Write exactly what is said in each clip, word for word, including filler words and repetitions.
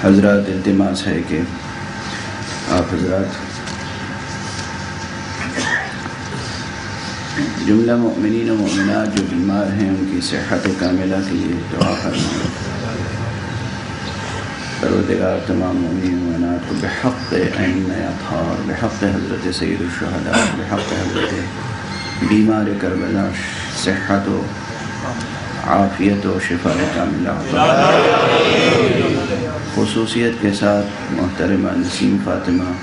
حضرات التماس ہے کہ آپ حضرات جملہ مؤمنین و مؤمنات جو بیمار ہیں ان کی صحت کاملہ کے لیے دعا فرمائیں۔ پروردگار تمام مومنین و مؤمنات کو بحق ائمہ اطہار، بحق حضرت سید الشہداء، بحق حضرت بیمار کربلا صحت و عافیت و شفا کاملہ، خصوصیت کے ساتھ محترمہ نسیم فاطمہ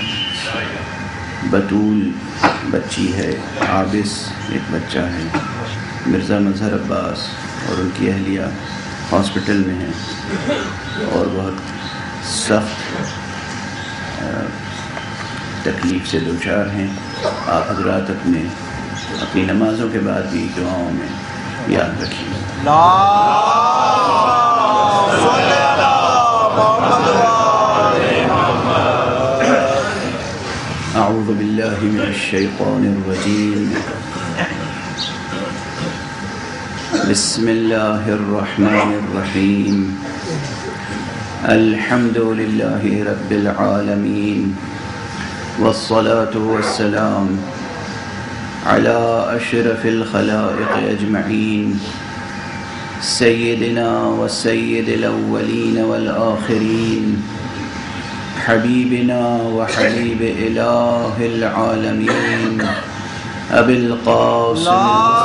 بطول بچی ہے، عابس ایک بچہ ہے، مرزا مظہر عباس اور ان کی اہلیہ ہاسپٹل میں ہیں اور بہت سخت تکلیف سے دوچار ہیں۔ آپ حضرات اپنے اپنی نمازوں کے بعد بھی دعاؤں میں یاد رکھیے۔ اعوذ باللہ من الشیطان الرجیم، بسم اللہ الرحمن الرحیم، الحمد للہ رب العالمین، والصلاة والسلام علی اشرف الخلائق اجمعین، سیدنا و سید الاولین والآخرین، حبیبنا و حبیب الہ العالمین، ابی القاسم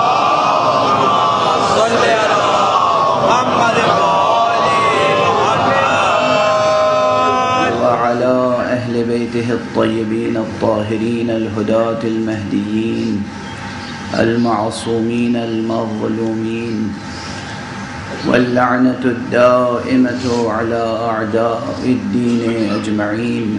بیتہ الطیبین الطاہرین الہداة المہدیین المعصومین المظلومین، واللعنۃ الدائمۃ علی اعداء الدین اجمعین،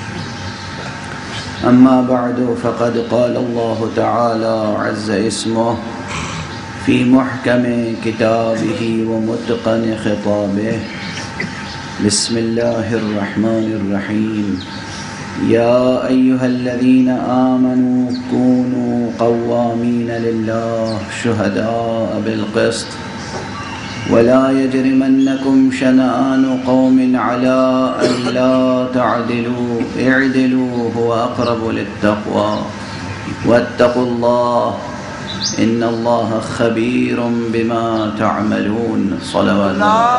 اما بعد فقد قال اللہ تعالی عز اسمہ فی محکم کتابہ ومتقن خطابہ، بسم اللہ الرحمن الرحیم، یا ایہا الذین آمنوا کونوا قوامین للہ شہداء بالقسط ولا یجرمنکم شنآن قوم علی ان لا تعدلوا اعدلوا هو اقرب للتقوى واتقوا اللہ ان اللہ خبیر بما تعملون۔ صلوات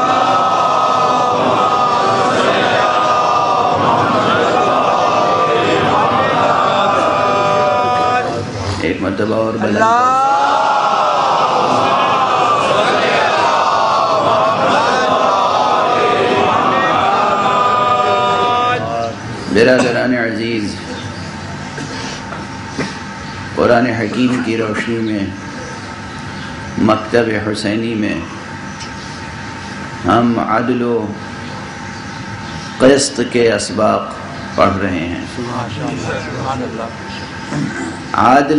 ایک مرتبہ اور بلند برادران عزیز، قرآن حکیم کی روشنی میں مکتب حسینی میں ہم عدل و قسط کے اسباق پڑھ رہے ہیں۔ عادل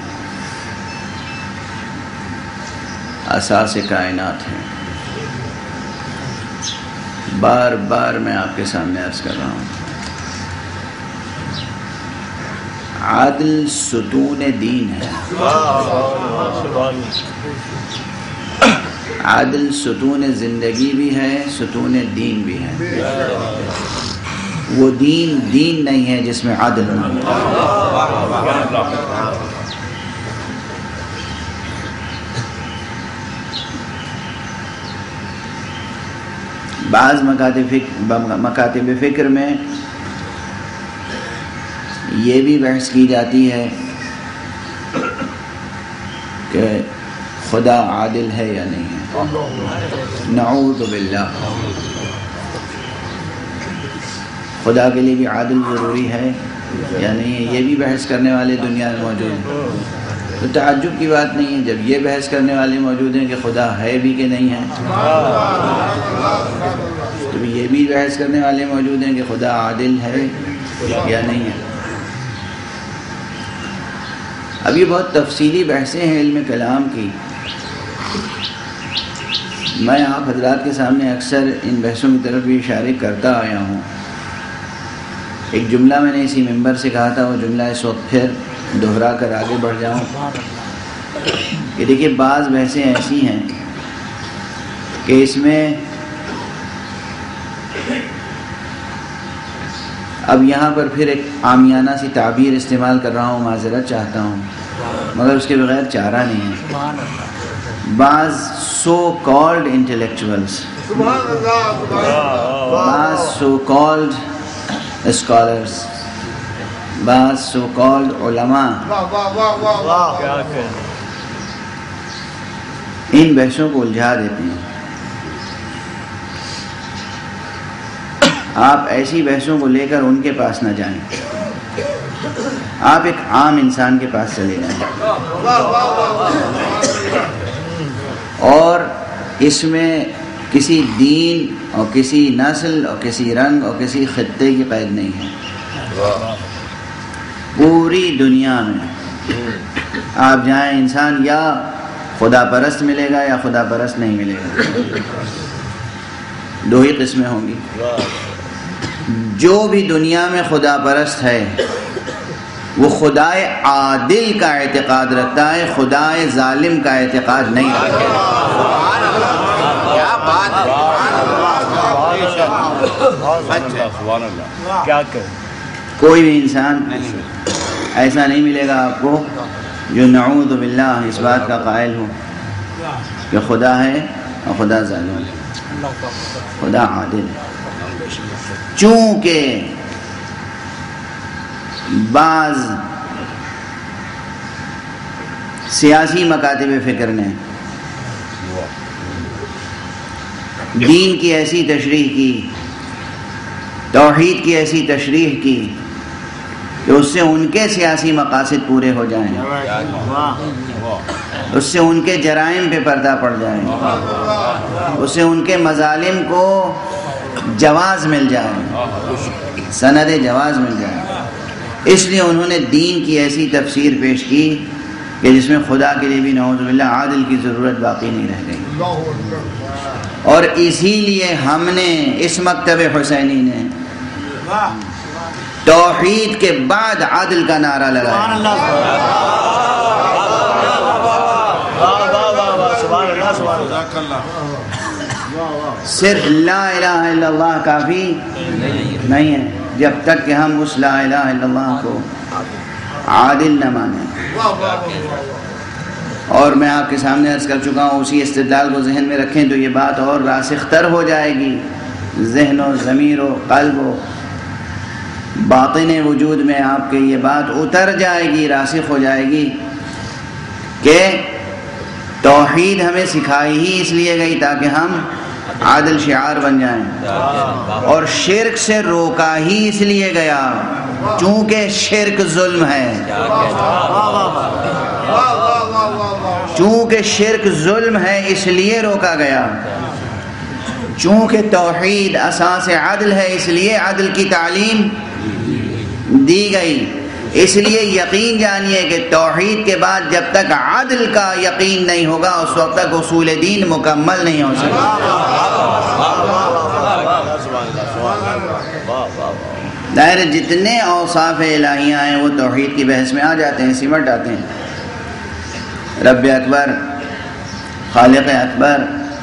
اساس کائنات ہے، بار بار میں آپ کے سامنے عرض کر رہا ہوں، عادل ستون دین ہے، عادل ستون زندگی بھی ہے، ستون دین بھی ہے۔ وہ دین دین نہیں ہے جس میں عدل نہیں ہے۔ بعض مکاتب فکر مکاتب فکر میں یہ بھی بحث کی جاتی ہے کہ خدا عادل ہے یا نہیں ہے، نعوذ باللہ۔ خدا کے لیے بھی عادل ضروری ہے یا نہیں ہے، یہ بھی بحث کرنے والے دنیا میں موجود ہیں۔ تو تعجب کی بات نہیں ہے جب یہ بحث کرنے والے موجود ہیں کہ خدا ہے بھی کہ نہیں ہے، تو یہ بھی بحث کرنے والے موجود ہیں کہ خدا عادل ہے یا نہیں ہے۔ اب یہ بہت تفصیلی بحثیں ہیں علم کلام کی، میں آپ حضرات کے سامنے اکثر ان بحثوں کی طرف بھی اشارے کرتا آیا ہوں۔ ایک جملہ میں نے اسی ممبر سے کہا تھا، وہ جملہ اس وقت پھر دہرا کر آگے بڑھ جاؤں کہ دیکھیے بعض بحثیں ایسی ہیں کہ اس میں اب یہاں پر پھر ایک عامیانہ سی تعبیر استعمال کر رہا ہوں، معذرت چاہتا ہوں، مگر اس کے بغیر چارہ نہیں ہے۔ بعض سو کالڈ انٹلیکچوئلس، بعض سو کالڈ اسکالرس، بعض سو کالڈ علماء ان بحثوں کو الجھا دیتے ہیں۔ آپ ایسی بحثوں کو لے کر ان کے پاس نہ جائیں، آپ ایک عام انسان کے پاس چلے جائیں، اور اس میں کسی دین اور کسی نسل اور کسی رنگ اور کسی خطے کی قید نہیں ہے۔ پوری دنیا میں آپ جائیں، انسان یا خدا پرست ملے گا یا خدا پرست نہیں ملے گا، دو ہی قسمیں ہوں گی۔ جو بھی دنیا میں خدا پرست ہے وہ خدائے عادل کا اعتقاد رکھتا ہے، خدائے ظالم کا اعتقاد نہیں رکھتا۔ کوئی بھی انسان ایسا نہیں ملے گا آپ کو جو نعوذ باللہ اس بات کا قائل ہو کہ خدا ہے اور خدا ظالم ہے، خدا عادل ہے۔ چونکہ بعض سیاسی مکاتب فکر نے دین کی ایسی تشریح کی، توحید کی ایسی تشریح کی کہ اس سے ان کے سیاسی مقاصد پورے ہو جائیں، اس سے ان کے جرائم پہ پردہ پڑ جائے، اس سے ان کے مظالم کو جواز مل جائے، سند جواز مل جائے۔ اس لیے انہوں نے دین کی ایسی تفسیر پیش کی کہ جس میں خدا کے لیے بھی نعوذ باللہ عادل کی ضرورت باقی نہیں رہ گئی۔ اور اسی لیے ہم نے اس مکتب حسینی نے توحید کے بعد عادل کا نعرہ لگایا۔ صرف لا الہ الا اللہ کافی نہیں ہے جب تک کہ ہم اس لا الہ الا اللہ کو عادل نہ مانیں۔ اور میں آپ کے سامنے عرض کر چکا ہوں، اسی استدلال کو ذہن میں رکھیں تو یہ بات اور راسخ تر ہو جائے گی، ذہن و ضمیر و قلب و باطن وجود میں آپ کے یہ بات اتر جائے گی، راسخ ہو جائے گی کہ توحید ہمیں سکھائی ہی اس لیے گئی تاکہ ہم عادل شعار بن جائیں، اور شرک سے روکا ہی اس لیے گیا چونکہ شرک ظلم ہے، چونکہ شرک ظلم ہے اس لیے روکا گیا، چونکہ توحید اساس عدل ہے اس لیے عدل کی تعلیم دی گئی۔ اس لیے یقین جانیے کہ توحید کے بعد جب تک عدل کا یقین نہیں ہوگا اس وقت تک اصول دین مکمل نہیں ہو سکتا۔ دائر جتنے اوصاف الہیہ ہیں وہ توحید کی بحث میں آ جاتے ہیں، سمٹ آتے ہیں۔ رب اکبر، خالق اکبر،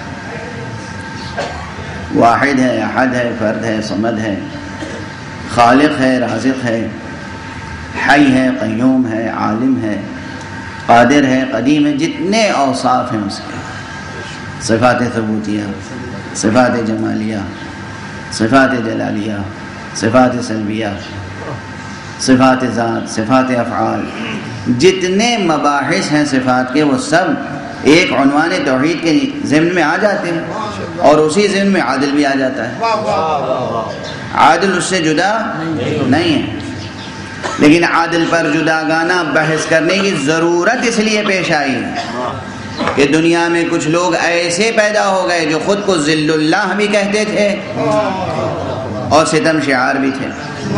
واحد ہے، احد ہے، فرد ہے، صمد ہے، خالق ہے، رازق ہے، حی ہے، قیوم ہے، عالم ہے، قادر ہے، قدیم ہے، جتنے اوصاف ہیں اس کے، صفات ثبوتیہ، صفات جمالیہ، صفات جلالیہ، صفات سلبیہ، صفات ذات، صفات افعال، جتنے مباحث ہیں صفات کے وہ سب ایک عنوان توحید کے ضمن میں آ جاتے ہیں، اور اسی ضمن میں عادل بھی آ جاتا ہے۔ عادل اس سے جدا نہیں ہے، لیکن عادل پر جداگانہ بحث کرنے کی ضرورت اس لیے پیش آئی کہ دنیا میں کچھ لوگ ایسے پیدا ہو گئے جو خود کو ذل اللہ بھی کہتے تھے اور ستم شعار بھی تھے،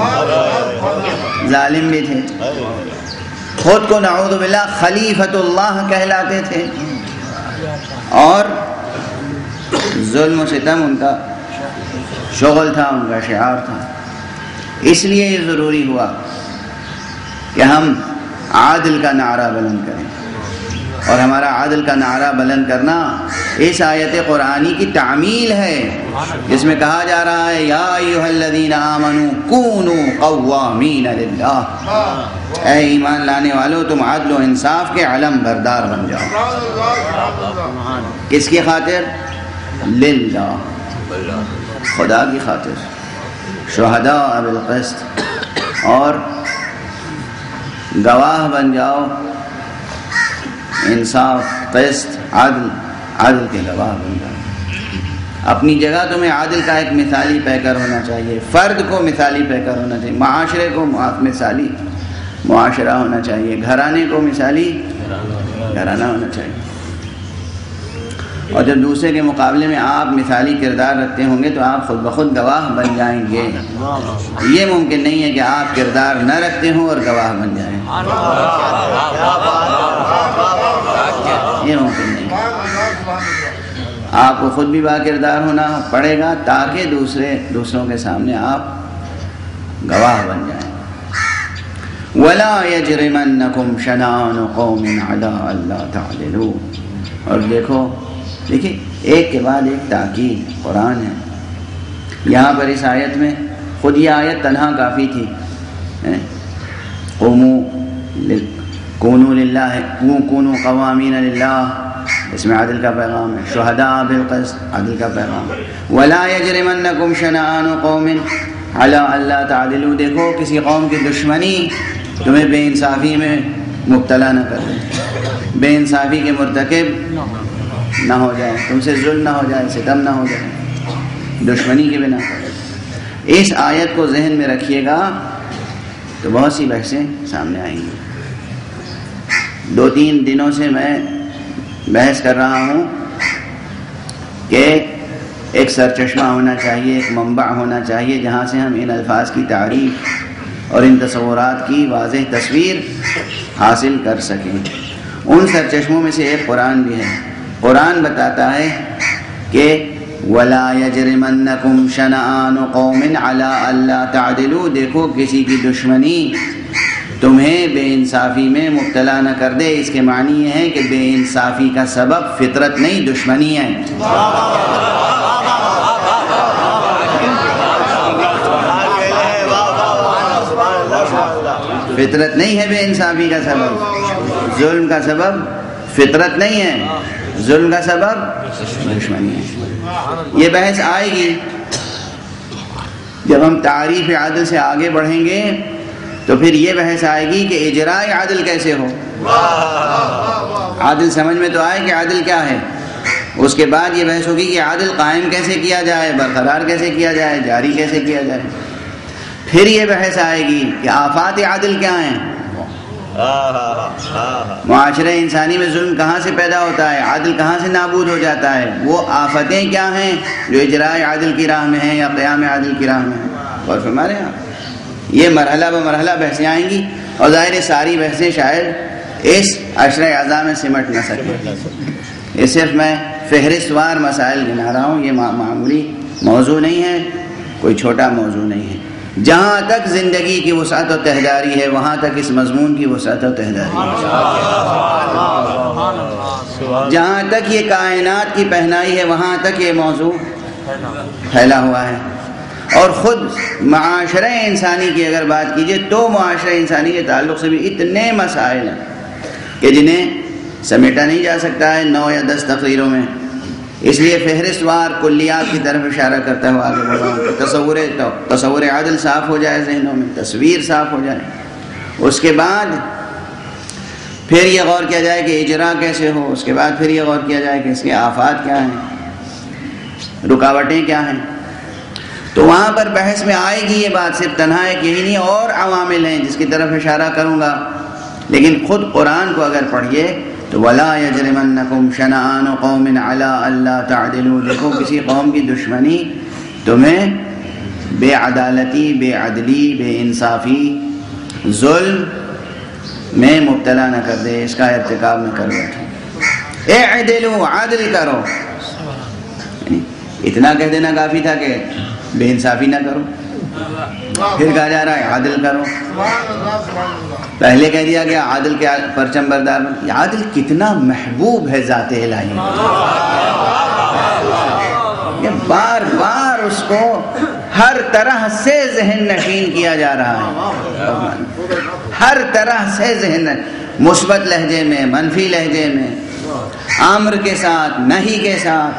ظالم بھی تھے، خود کو نعوذ باللہ خلیفۃ اللہ کہلاتے تھے، اور ظلم و ستم ان کا شغل تھا، ان کا شعار تھا۔ اس لیے یہ ضروری ہوا کہ ہم عادل کا نعرہ بلند کریں، اور ہمارا عدل کا نعرہ بلند کرنا اس آیت قرآنی کی تعمیل ہے، جس میں کہا جا رہا ہے یا ایھا الذین آمنوا کونوا قوامین للہ، اے ایمان لانے والو تم عدل و انصاف کے علم بردار بن جاؤ۔ کس کی خاطر؟ للہ، خدا کی خاطر، شہداء بالقسط، اور گواہ بن جاؤ انصاف، قسط، عدل، عدل کے گواہ بن جاؤ۔ اپنی جگہ تمہیں عادل کا ایک مثالی پیکر ہونا چاہیے، فرد کو مثالی پیکر ہونا چاہیے، معاشرے کو مثالی معاشرہ ہونا چاہیے، گھرانے کو مثالی گھرانہ ہونا چاہیے۔ اور جب دوسرے کے مقابلے میں آپ مثالی کردار رکھتے ہوں گے تو آپ خود بخود گواہ بن جائیں گے۔ یہ ممکن نہیں ہے کہ آپ کردار نہ رکھتے ہوں اور گواہ بن جائیں، یہ ممکن نہیں۔ آپ کو خود بھی با کردار ہونا پڑے گا تاکہ دوسرے دوسروں کے سامنے آپ گواہ بن جائیں۔ وَلَا يَجْرِمَنَّكُمْ شَنَآنُ قَوْمٍ عَلَىٰ أَلَّا تَعْدِلُوا۔ اور دیکھو دیکھیں ایک کے بعد ایک تاکید قرآن ہے۔ یہاں پر اس آیت میں خود یہ آیت تنہا کافی تھی، قوموا کونوا للہ، کونوا قوامین للہ، اس میں عدل کا پیغام ہے، شہداء بالقسط، عدل کا پیغام ہے۔ ولا یجرمنکم شنآن قوم علی الا تعدلوا، دیکھو کسی قوم کی دشمنی تمہیں بے انصافی میں مبتلا نہ کر دے، بے انصافی کے مرتکب نہ ہو جائے، تم سے ظلم نہ ہو جائے، ستم نہ ہو جائے دشمنی کے بنا۔ اس آیت کو ذہن میں رکھیے گا تو بہت سی بحثیں سامنے آئیں گی۔ دو تین دنوں سے میں بحث کر رہا ہوں کہ ایک سرچشمہ ہونا چاہیے، ایک منبع ہونا چاہیے جہاں سے ہم ان الفاظ کی تعریف اور ان تصورات کی واضح تصویر حاصل کر سکیں۔ ان سرچشموں میں سے ایک قرآن بھی ہے۔ قرآن بتاتا ہے کہ وَلَا يَجْرِمَنَّكُمْ شَنَآنُ قَوْمٍ عَلَىٰ أَلَّا تَعْدِلُوا، دیکھو کسی کی دشمنی تمہیں بے انصافی میں مبتلا نہ کر دے۔ اس کے معنی یہ ہے کہ بے انصافی کا سبب فطرت نہیں، دشمنی ہے۔ فطرت نہیں ہے بے انصافی کا سبب، ظلم کا سبب فطرت نہیں ہے، ظلم کا سبب دشمنی ہے۔ یہ بحث آئے گی جب ہم تعریف عدل سے آگے بڑھیں گے، تو پھر یہ بحث آئے گی کہ اجراء عدل کیسے ہو۔ عدل سمجھ میں تو آئے کہ عدل کیا ہے، اس کے بعد یہ بحث ہوگی کہ عدل قائم کیسے کیا جائے، برقرار کیسے کیا جائے، جاری کیسے کیا جائے۔ پھر یہ بحث آئے گی کہ آفات عدل کیا ہیں، معاشرہ انسانی میں ظلم کہاں سے پیدا ہوتا ہے، عدل کہاں سے نابود ہو جاتا ہے، وہ آفتیں کیا ہیں جو اجراء عدل کی راہ میں ہیں یا قیام عدل کی راہ میں ہیں۔ اور ہمارے یہاں یہ مرحلہ بمرحلہ بحثیں آئیں گی، اور ظاہر ساری بحثیں شاید اس عشرہ اعضاء میں سمٹ نہ سکیں۔ یہ صرف میں فہرست وار مسائل گنا رہا ہوں، یہ معمولی موضوع نہیں ہے، کوئی چھوٹا موضوع نہیں ہے۔ جہاں تک زندگی کی وسعت و تہداری ہے وہاں تک اس مضمون کی وسعت و تہداری ہے۔ جہاں تک یہ کائنات کی پہنائی ہے وہاں تک یہ موضوع پھیلا ہوا ہے۔ اور خود معاشرہ انسانی کی اگر بات کیجئے تو معاشرہ انسانی کے تعلق سے بھی اتنے مسائل ہیں کہ جنہیں سمیٹا نہیں جا سکتا ہے نو یا دس تقریروں میں۔ اس لیے فہرست وار کلیات کی طرف اشارہ کرتا ہوا آگے بڑھاؤں کہ تصور تصور عدل صاف ہو جائے ذہنوں میں، تصویر صاف ہو جائے۔ اس کے بعد پھر یہ غور کیا جائے کہ اجرا کیسے ہو، اس کے بعد پھر یہ غور کیا جائے کہ اس کے آفات کیا ہیں، رکاوٹیں کیا ہیں۔ تو وہاں پر بحث میں آئے گی یہ بات، صرف تنہا ایک یہی نہیں، اور عوامل ہیں جس کی طرف اشارہ کروں گا۔ لیکن خود قرآن کو اگر پڑھیے تو وَلَا يَجْرِمَنَّكُمْ شَنَآنُ قَوْمٍ عَلَىٰ أَلَّا تَعْدِلُوا، دیکھو کسی قوم کی دشمنی تمہیں بے عدالتی، بے عدلی، بے انصافی، ظلم میں مبتلا نہ کر دے، اس کا ارتکاب نہ کر بیٹھو۔ اعدلوا، عدل کرو، اتنا کہہ دینا کافی تھا کہ بے انصافی نہ کرو، پھر کہا جا رہا ہے عادل کرو. پہلے کہہ دیا گیا عادل کے پرچم بردار بن. عادل کتنا محبوب ہے ذات الہی, یہ بار بار اس کو ہر طرح سے ذہن نشین کیا جا رہا ہے, ہر طرح سے ذہن, مثبت لہجے میں, منفی لہجے میں, امر کے ساتھ, نہی کے ساتھ.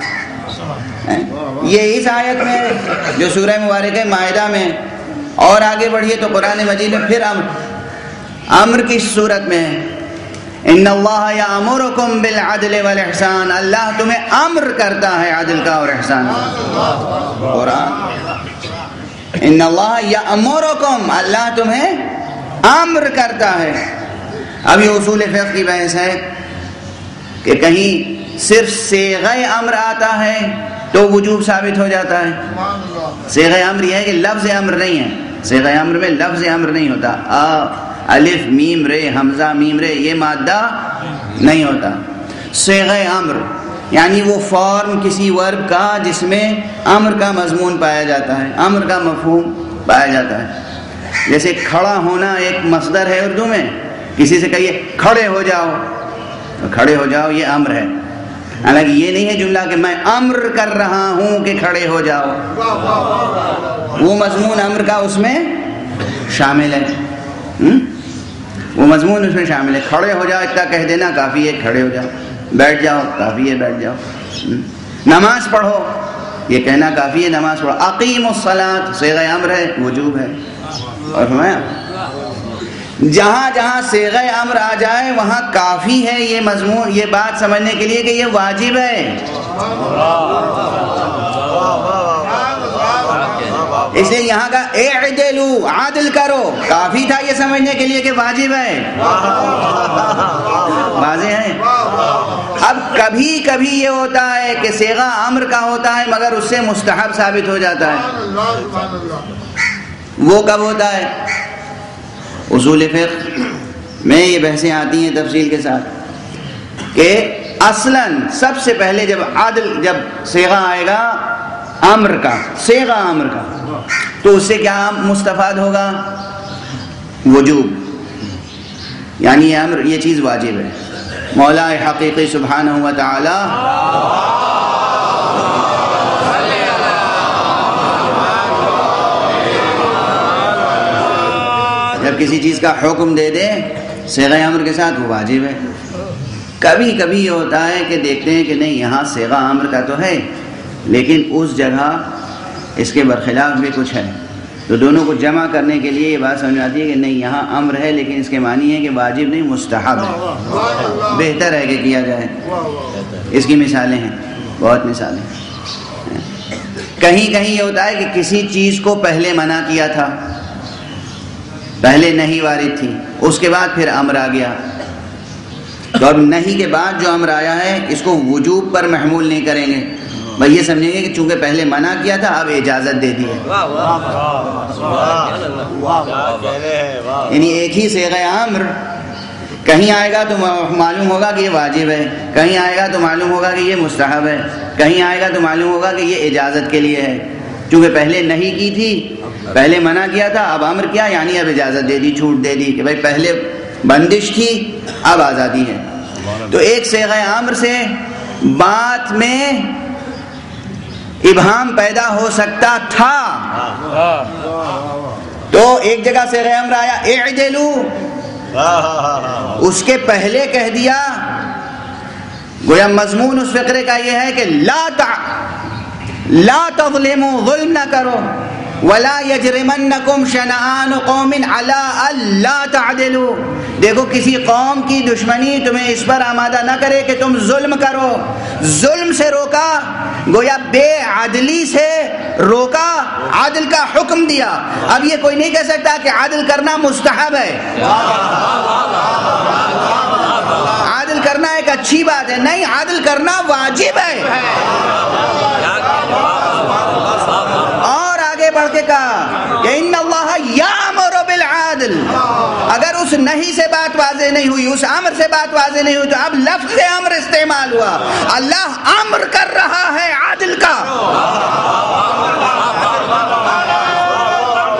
یہ اس آیت میں جو سورہ مبارکہ مائدہ میں, اور آگے بڑھیے تو قرآن مجید میں پھر امر امر کی صورت میں ان اللہ یامرکم بالعدل والاحسان, اللہ تمہیں امر کرتا ہے عدل کا اور احسان کا. قرآن ان اللہ یامرکم, اللہ تمہیں امر کرتا ہے. اب یہ اصول فقہ کی بحث ہے کہ کہیں صرف صیغہ امر آتا ہے تو وجوب ثابت ہو جاتا ہے. صیغہ امر یہ ہے کہ لفظ امر نہیں ہے, صیغہ امر میں لفظ امر نہیں ہوتا, آ الف میم رے حمزہ میم رے یہ مادہ نہیں ہوتا. صیغہ امر یعنی وہ فارم کسی ورب کا جس میں امر کا مضمون پایا جاتا ہے, امر کا مفہوم پایا جاتا ہے. جیسے کھڑا ہونا ایک مصدر ہے اردو میں, کسی سے کہیے کھڑے ہو جاؤ تو کھڑے ہو جاؤ یہ امر ہے. حالانکہ یہ نہیں ہے جملہ کہ میں امر کر رہا ہوں کہ کھڑے ہو جاؤ, وہ مضمون امر کا اس میں شامل ہے, وہ مضمون اس میں شامل ہے. کھڑے ہو جاؤ اتنا کہہ دینا کافی ہے, کھڑے ہو جاؤ. بیٹھ جاؤ کافی ہے, بیٹھ جاؤ. نماز پڑھو یہ کہنا کافی ہے, نماز پڑھو. اقیم الصلاۃ صیغہ امر ہے, وجوب ہے. اور فرمایا جہاں جہاں صیغہ امر آ جائے وہاں کافی ہے یہ مضمون, یہ بات سمجھنے کے لیے کہ یہ واجب ہے. اس لیے یہاں کا اعدلوا عادل کرو کافی تھا یہ سمجھنے کے لیے کہ واجب ہے. واضح ہے. اب کبھی کبھی یہ ہوتا ہے کہ صیغہ امر کا ہوتا ہے مگر اس سے مستحب ثابت ہو جاتا ہے. وہ کب ہوتا ہے؟ اصول فقہ میں یہ بحثیں آتی ہیں تفصیل کے ساتھ کہ اصلاً سب سے پہلے جب عادل جب صیغہ آئے گا امر کا, صیغہ امر کا, تو اس سے کیا مستفاد ہوگا؟ وجوب, یعنی یہ امر یہ چیز واجب ہے. مولا حقیقی سبحانہ و تعالی جب کسی چیز کا حکم دے دے صیغہ امر کے ساتھ وہ واجب ہے. کبھی کبھی یہ ہوتا ہے کہ دیکھتے ہیں کہ نہیں یہاں صیغہ امر کا تو ہے لیکن اس جگہ اس کے برخلاف بھی کچھ ہے, تو دونوں کو جمع کرنے کے لیے یہ بات سمجھ آتی ہے کہ نہیں یہاں امر ہے لیکن اس کے معنی ہے کہ واجب نہیں مستحب ہے, بہتر ہے کہ کیا جائے. اس کی مثالیں ہیں, بہت مثالیں. کہیں کہیں یہ ہوتا ہے کہ کسی چیز کو پہلے منع کیا تھا, پہلے نہیں وارد تھی, اس کے بعد پھر امر آ گیا, تو اب نہیں کے بعد جو امر آیا ہے اس کو وجوب پر محمول نہیں کریں گے, بھائی یہ سمجھیں گے کہ چونکہ پہلے منع کیا تھا اب اجازت دے دی ہے. یعنی ایک ہی صیغہ امر کہیں آئے گا تو معلوم ہوگا کہ یہ واجب ہے, کہیں آئے گا تو معلوم ہوگا کہ یہ مستحب ہے, کہیں آئے گا تو معلوم ہوگا کہ یہ اجازت کے لیے ہے. چونکہ پہلے نہیں کی تھی, پہلے منع کیا تھا, اب امر کیا یعنی اب اجازت دے دی, چھوٹ دے دی کہ بھائی پہلے بندش تھی اب آزادی ہے. تو ایک صیغہ امر سے بات میں ابہام پیدا ہو سکتا تھا, تو ایک جگہ صیغہ امر آیا اعدلوا, اس کے پہلے کہہ دیا, گویا مضمون اس فقرے کا یہ ہے کہ لا تع لا تظلموا, ظلم نہ کرو, ولا یجرمنکم شنآن قوم علی الا تعدلوا, دیکھو کسی قوم کی دشمنی تمہیں اس پر آمادہ نہ کرے کہ تم ظلم کرو. ظلم سے روکا, گویا بے عدلی سے روکا, عادل کا حکم دیا. اب یہ کوئی نہیں کہہ سکتا کہ عادل کرنا مستحب ہے, عادل کرنا ایک اچھی بات ہے, نہیں, عادل کرنا واجب ہے. اور آگے بڑھ کے کہا کہ ان اللہ یامر بالعدل, اگر اس نہیں سے بات واضح نہیں ہوئی, اس امر سے بات واضح نہیں ہوئی, تو اب لفظ امر استعمال ہوا. اللہ امر کر رہا ہے عادل کا.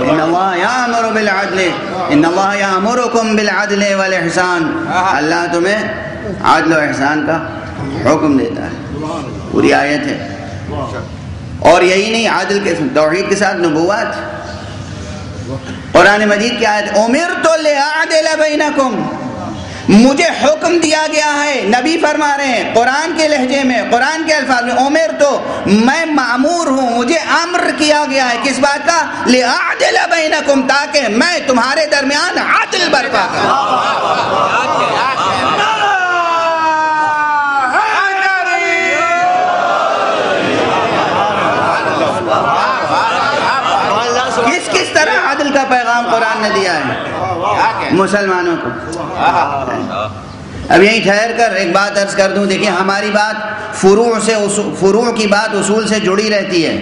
ان اللہ یامر بالعدل ان اللہ یامرکم بالعدل والاحسان، اللہ تمہیں عدل و احسان کا حکم دیتا ہے، پوری آیت ہے۔ اور یہی نہیں، عادل کے توحید کے ساتھ نبوت، قرآن مجید کی آیت امرت لأعدل بینکم، مجھے حکم دیا گیا ہے، نبی فرما رہے ہیں قرآن کے لہجے میں، قرآن کے الفاظ میں، امرت، میں مأمور ہوں، مجھے امر کیا گیا ہے کس بات کا؟ لأعدل بینکم، تاکہ میں تمہارے درمیان عدل برپا کروں۔ کس کس طرح عدل کا پیغام قرآن نے دیا ہے مسلمانوں کو؟ اب یہیں ٹھہر کر ایک بات عرض کر دوں، دیکھیں ہماری بات فروع سے فروع کی بات اصول سے جڑی رہتی ہے،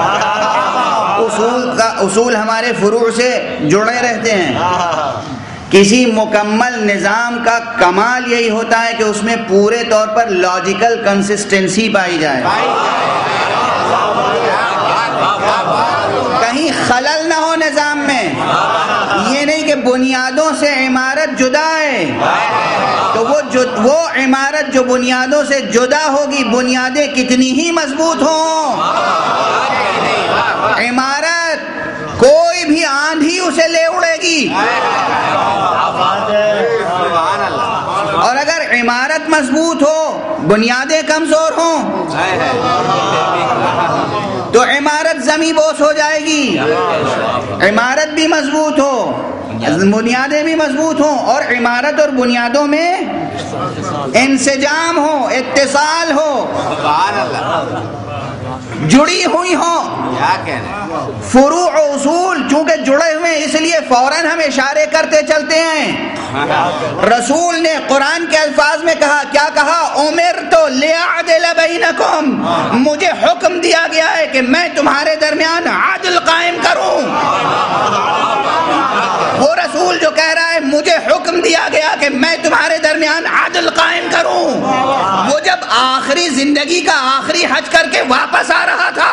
اصول کا اصول ہمارے فروع سے جڑے رہتے ہیں۔ کسی مکمل نظام کا کمال یہی ہوتا ہے کہ اس میں پورے طور پر لاجیکل کنسسٹنسی پائی جائے، کہیں خلل نہ ہو نظام میں۔ یہ نہیں کہ بنیادوں سے عمارت جدا ہے تو وہ وہ عمارت جو بنیادوں سے جدا ہوگی، بنیادیں کتنی ہی مضبوط ہوں، عمارت کوئی بھی آندھی اسے لے اڑے گی۔ اور اگر عمارت مضبوط ہو، بنیادیں کمزور ہوں تو عمارت زمیں بوس ہو جائے گی۔ عمارت بھی مضبوط ہو، بنیادیں بھی مضبوط ہوں، اور عمارت اور بنیادوں میں انسجام ہو، اتصال ہو، جڑی ہوئی ہوں، فروع و اصول چونکہ جڑے ہوئے اس لیے فوراً ہم اشارے کرتے چلتے ہیں۔ رسول نے قرآن کے الفاظ میں کہا، کیا کہا؟ امرت لأعدل بینکم، مجھے حکم دیا گیا ہے کہ میں تمہارے درمیان عدل قائم کروں۔ وہ رسول جو کہہ رہا ہے مجھے حکم دیا گیا کہ میں تمہارے درمیان عدل قائم کروں، وہ جب آخری زندگی کا آخری حج کر کے واپس آ رہا تھا،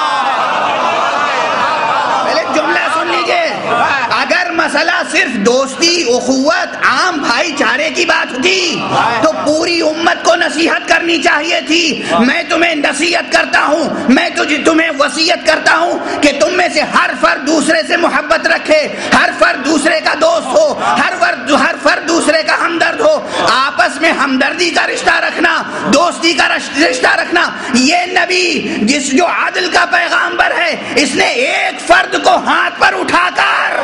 پہلے جملہ سن لیجئے، اگر مسئلہ صرف دوستی، اخوت، عام بھائی چارے کی بات تھی تو پوری امت کو نصیحت کرنی چاہیے تھی۔ میں تمہیں نصیحت کرتا ہوں، میں تجھے تمہیں وصیت کرتا ہوں کہ تم میں سے ہر فرد دوسرے سے محبت رکھے، ہر فرد دوسرے کا دوست ہو، ہر فرد ہر فرد دوسرے کا ہمدرد ہو، آپس میں ہمدردی کا رشتہ رکھنا، دوستی کا رشتہ رکھنا۔ یہ نبی جس جو عدل کا پیغامبر ہے، اس نے ایک فرد کو ہاتھ پر اٹھا کر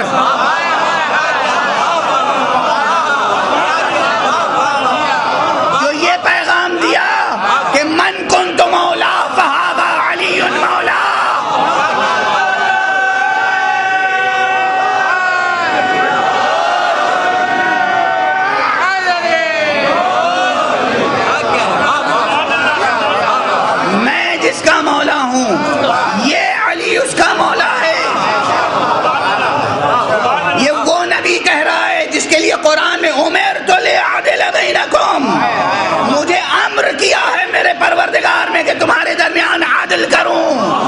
جو یہ پیغام دیا کہ من کنت مولا فہذا علی مولا، میں جس کا مولا ہوں یہ علی اس کا مولا ہے۔ یہ وہ نبی کہہ رہا ہے جس کے لیے قرآن میں امرت لأعدل بینکم، مجھے امر کیا ہے میرے پروردگار میں کہ تمہارے درمیان عدل کروں۔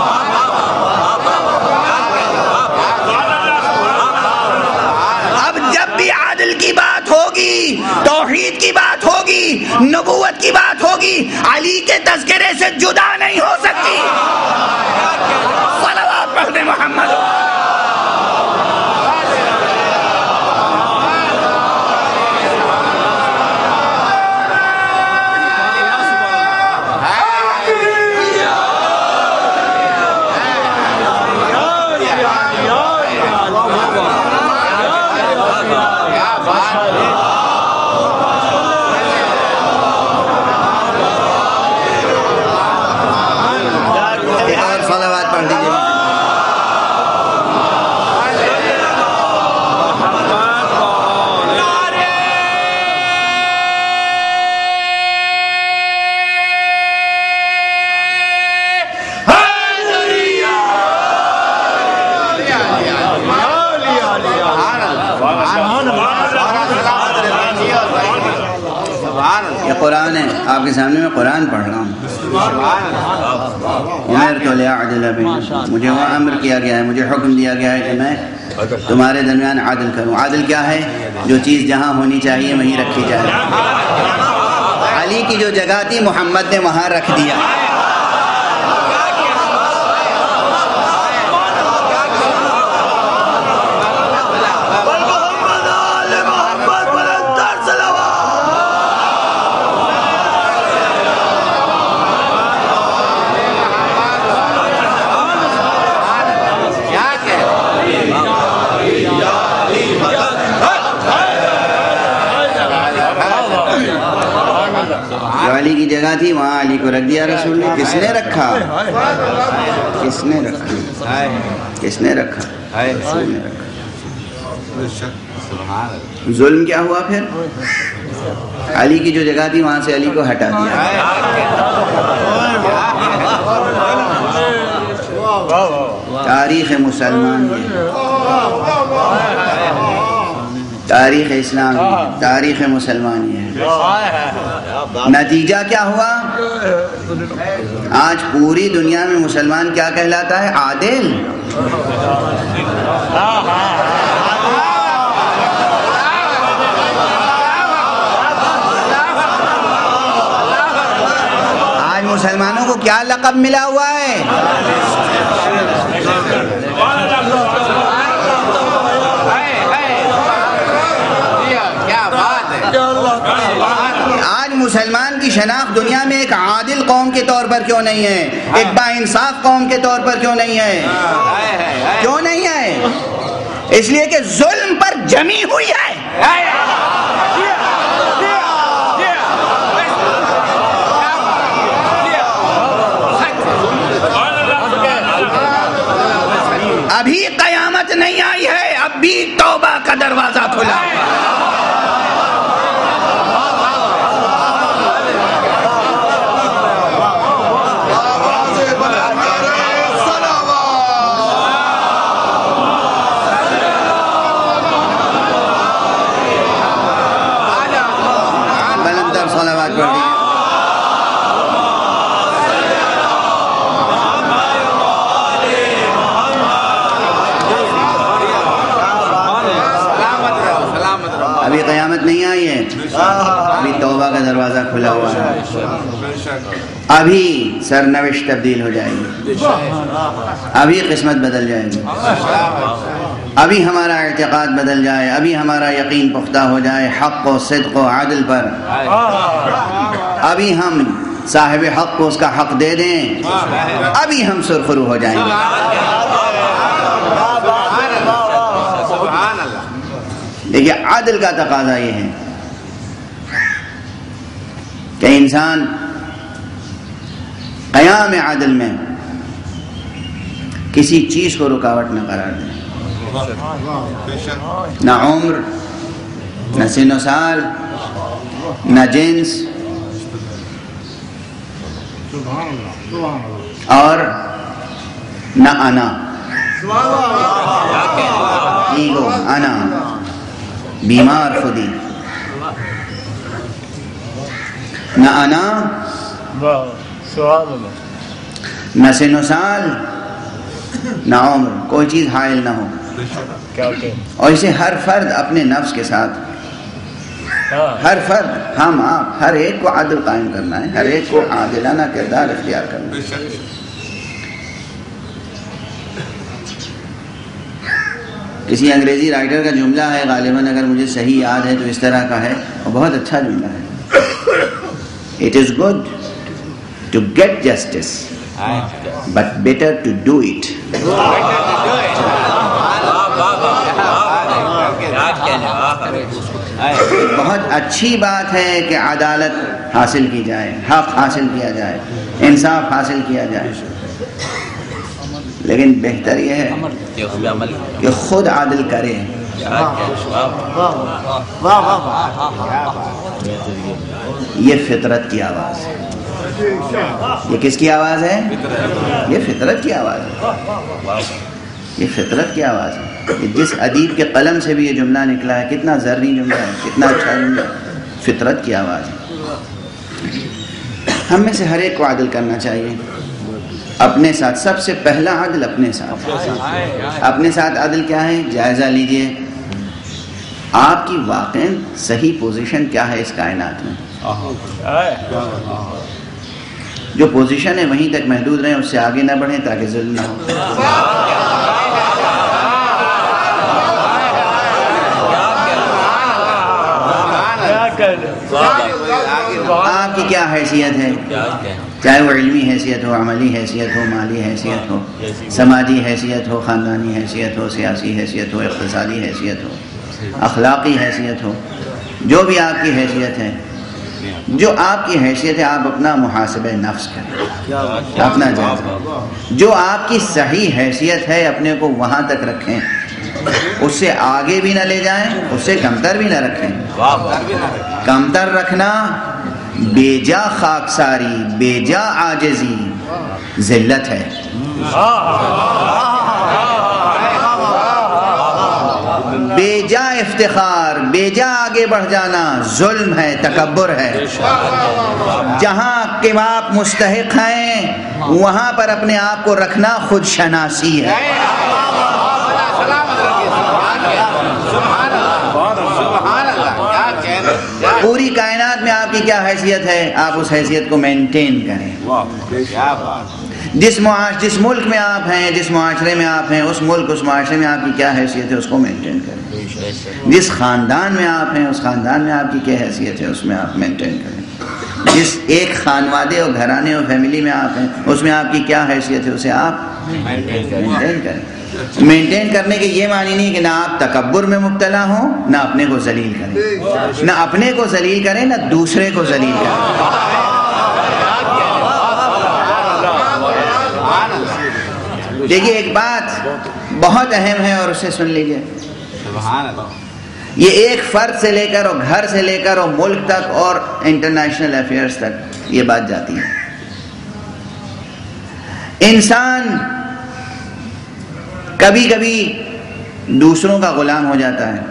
اب جب بھی عدل کی بات ہوگی، توحید کی بات ہوگی، نبوت کی بات ہوگی، علی کے تذکرے سے جدا نہیں ہو سکتی۔ صلوات پڑھ دیں محمد۔ یہ قرآن ہے، آپ کے سامنے میں قرآن پڑھ رہا ہوں۔ امرت لأعدل بینکم، مجھے وہ امر کیا گیا ہے، مجھے حکم دیا گیا ہے کہ میں تمہارے درمیان عادل کروں. عادل کیا ہے؟ جو چیز جہاں ہونی چاہیے وہیں رکھی جائے. علی کی جو جگہ تھی محمد نے وہاں رکھ دیا. جو علی کی جگہ تھی وہاں علی کو رکھ دیا رسول نے. کس نے رکھا؟ کس نے رکھا؟ کس نے رکھا؟ رسول نے رکھا. ظلم کیا ہوا پھر؟ علی کی جو جگہ تھی وہاں سے علی کو ہٹا دیا. تاریخ مسلمان یہ تاریخ اسلام یہ تاریخ مسلمان یہ نتیجہ کیا ہوا؟ آج پوری دنیا میں مسلمان کیا کہلاتا ہے؟ عادل. آج مسلمانوں کو کیا لقب ملا ہوا ہے؟ آج مسلمان کی شناخت دنیا میں ایک عادل قوم کے طور پر کیوں نہیں ہے؟ ایک با انصاف قوم کے طور پر کیوں نہیں ہے؟ کیوں نہیں ہے؟ اس لیے کہ ظلم پر جمی ہوئی ہے. ابھی قیامت نہیں آئی ہے، اب بھی توبہ کا دروازہ کھلا ہے. ابھی قیامت نہیں آئی ہے، ابھی توبہ کا دروازہ کھلا ہوا ہے. ابھی سرنوشت تبدیل ہو جائے گی، ابھی قسمت بدل جائے گی، ابھی ہمارا اعتقاد بدل جائے، ابھی ہمارا یقین پختہ ہو جائے حق و صدق و عدل پر. ابھی ہم صاحب حق کو اس کا حق دے دیں، ابھی ہم سرخرو ہو جائیں گے. دیکھیے عدل کا تقاضا یہ ہے کہ انسان قیام عدل میں کسی چیز کو رکاوٹ نہ قرار دے. نہ عمر، نہ سن و سال، نہ جنس، اور نہ انا، ایگو، انا، بیمار خودی. نہ انا، نہ سن و سال، نہ عمر، کوئی چیز حائل نہ ہو. اور اسے ہر فرد اپنے نفس کے ساتھ، ہر فرد، ہم آپ، ہر ایک کو عدل قائم کرنا ہے، ہر ایک کو عادلانہ کردار اختیار کرنا ہے. کسی انگریزی رائٹر کا جملہ ہے، غالباً اگر مجھے صحیح یاد ہے تو اس طرح کا ہے، اور بہت اچھا جملہ ہے. It is good to get justice, but better to do it. بہت اچھی بات ہے کہ عدالت حاصل کی جائے، حق حاصل کیا جائے، انصاف حاصل کیا جائے، لیکن بہتر یہ ہے کہ خود عادل کرے. یہ فطرت کی آواز ہے. یہ کس کی آواز ہے؟ یہ فطرت کی آواز ہے. یہ فطرت کی آواز ہے. جس ادیب کے قلم سے بھی یہ جملہ نکلا ہے، کتنا زرعی جملہ ہے، کتنا اچھا جملہ ہے. فطرت کی آواز ہے. ہم میں سے ہر ایک کو عادل کرنا چاہیے، اپنے ساتھ سب سے پہلا عدل اپنے ساتھ. اپنے ساتھ عدل کیا ہے؟ جائزہ لیجئے آپ کی واقعاً صحیح پوزیشن کیا ہے اس کائنات میں. جو پوزیشن ہے وہیں تک محدود رہیں، اس سے آگے نہ بڑھیں تاکہ ظلم نہ ہو. آپ کی کیا حیثیت ہے، چاہے وہ علمی حیثیت ہو، عملی حیثیت ہو، مالی حیثیت ہو، سماجی حیثیت ہو، خاندانی حیثیت ہو، سیاسی حیثیت ہو، اقتصادی حیثیت ہو، اخلاقی حیثیت ہو، جو بھی آپ کی حیثیت ہے، جو آپ کی حیثیت ہے آپ اپنا محاسبہ نفس کریں، اپنا جائزہ. جو آپ کی صحیح حیثیت ہے اپنے کو وہاں تک رکھیں، اس سے آگے بھی نہ لے جائیں، اس سے کمتر بھی نہ رکھیں. کمتر رکھنا بے جا خاکساری، بے جا عاجزی، ذلت ہے. بے جا افتخار، بے جا آگے بڑھ جانا ظلم ہے، تکبر ہے. جہاں کہ آپ مستحق ہیں وہاں پر اپنے آپ کو رکھنا خود شناسی ہے. پوری کائنات میں آپ کی کیا حیثیت ہے، آپ اس حیثیت کو مینٹین کریں. جس معاش جس ملک میں آپ ہیں، جس معاشرے میں آپ ہیں، اس ملک اس معاشرے میں آپ کی کیا حیثیت ہے اس کو مینٹین کریں. جس خاندان میں آپ ہیں اس خاندان میں آپ کی کیا حیثیت ہے اس میں آپ مینٹین کریں. جس ایک خانوادے اور گھرانے اور فیملی میں آپ ہیں اس میں آپ کی کیا حیثیت ہے اسے آپ مینٹین کریں. مینٹین کرنے کے یہ معنی نہیں کہ نہ آپ تکبر میں مبتلا ہوں، نہ اپنے کو ذلیل کریں، نہ اپنے کو ذلیل کریں نہ دوسرے کو ذلیل کریں. دیکھیے ایک بات بہت اہم ہے اور اسے سن لیجیے. یہ ایک فرد سے لے کر اور گھر سے لے کر اور ملک تک اور انٹرنیشنل افیئرز تک یہ بات جاتی ہے. انسان کبھی کبھی دوسروں کا غلام ہو جاتا ہے،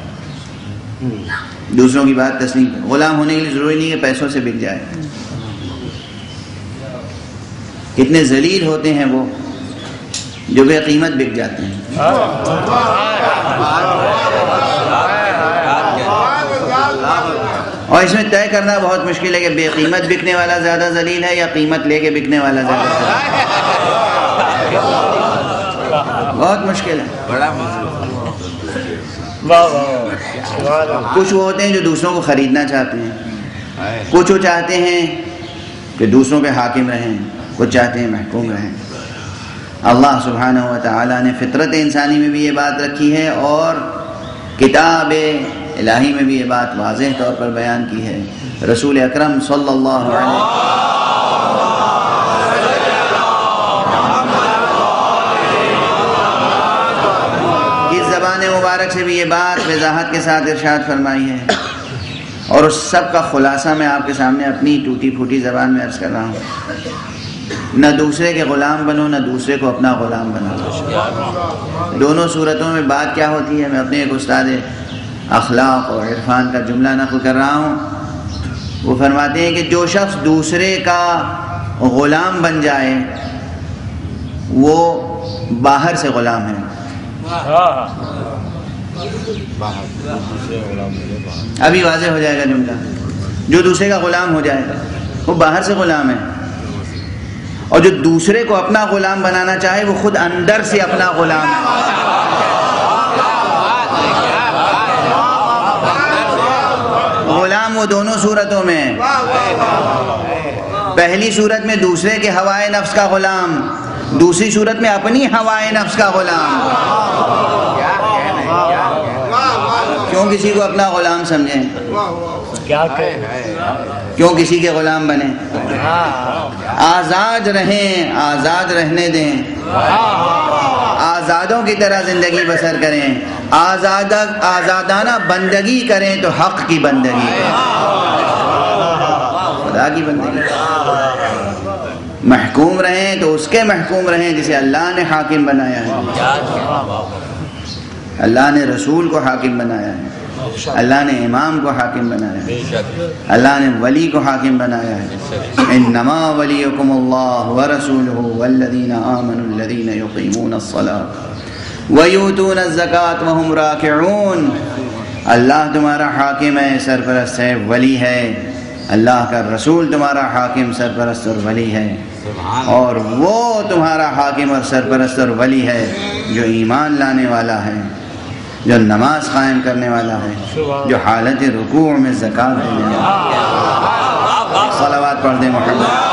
دوسروں کی بات تسلیم. غلام ہونے کے لیے ضروری نہیں ہے پیسوں سے بک جائے. کتنے ذلیل ہوتے ہیں وہ جو بے قیمت بک جاتے ہیں. اور اس میں طے کرنا بہت مشکل ہے کہ بے قیمت بکنے والا زیادہ ذلیل ہے یا قیمت لے کے بکنے والا زیادہ ذلیل ہے. بہت مشکل ہے. کچھ وہ ہوتے ہیں جو دوسروں کو خریدنا چاہتے ہیں، کچھ وہ چاہتے ہیں کہ دوسروں پہ حاکم رہیں، کچھ چاہتے ہیں محکوم رہیں. اللہ سبحانہ و تعالیٰ نے فطرت انسانی میں بھی یہ بات رکھی ہے اور کتاب الہی میں بھی یہ بات واضح طور پر بیان کی ہے. رسول اکرم صلی اللہ علیہ وسلم مبارک سے بھی یہ بات وضاحت کے ساتھ ارشاد فرمائی ہے. اور اس سب کا خلاصہ میں آپ کے سامنے اپنی ٹوٹی پھوٹی زبان میں عرض کر رہا ہوں. نہ دوسرے کے غلام بنو، نہ دوسرے کو اپنا غلام بناؤ. دونوں صورتوں میں بات کیا ہوتی ہے؟ میں اپنے ایک استاد اخلاق اور عرفان کا جملہ نقل کر رہا ہوں. وہ فرماتے ہیں کہ جو شخص دوسرے کا غلام بن جائے وہ باہر سے غلام ہے. ابھی واضح ہو جائے گا جملہ. جو دوسرے کا غلام ہو جائے گا وہ باہر سے غلام ہے، اور جو دوسرے کو اپنا غلام بنانا چاہے وہ خود اندر سے اپنا غلام ہے. غلام وہ دونوں صورتوں میں، پہلی صورت میں دوسرے کے ہوائے نفس کا غلام، دوسری صورت میں اپنی ہوائے نفس کا غلام. کیوں کسی کو اپنا غلام سمجھیں؟ کیوں کسی کے غلام بنیں؟ آزاد رہیں، آزاد رہنے دیں، آزادوں کی طرح زندگی بسر کریں. آزاد آزادانہ بندگی کریں تو حق کی بندگی کریں، خدا کی بندگی. محکوم رہیں تو اس کے محکوم رہیں جسے اللہ نے حاکم بنایا ہے. اللہ نے رسول کو حاکم بنایا ہے. اللہ نے امام کو حاکم بنایا ہے، اللہ نے ولی کو حاکم بنایا ہے۔ انما ولیکم اللہ ورسولہ والذین آمنوا الذین یقیمون الصلاۃ ویؤتون الزکاۃ وہم راکعون۔ اللہ تمہارا حاکم ہے، سرپرست ہے، ولی ہے، اللہ کا رسول تمہارا حاکم، سرپرست اور ولی ہے، اور وہ تمہارا حاکم اور سرپرست اور ولی ہے جو ایمان لانے والا ہے، جو نماز قائم کرنے والا ہے، جو حالت رکوع میں زکوٰۃ دینے والا ہے۔ صلوات پڑھ دیں محمد۔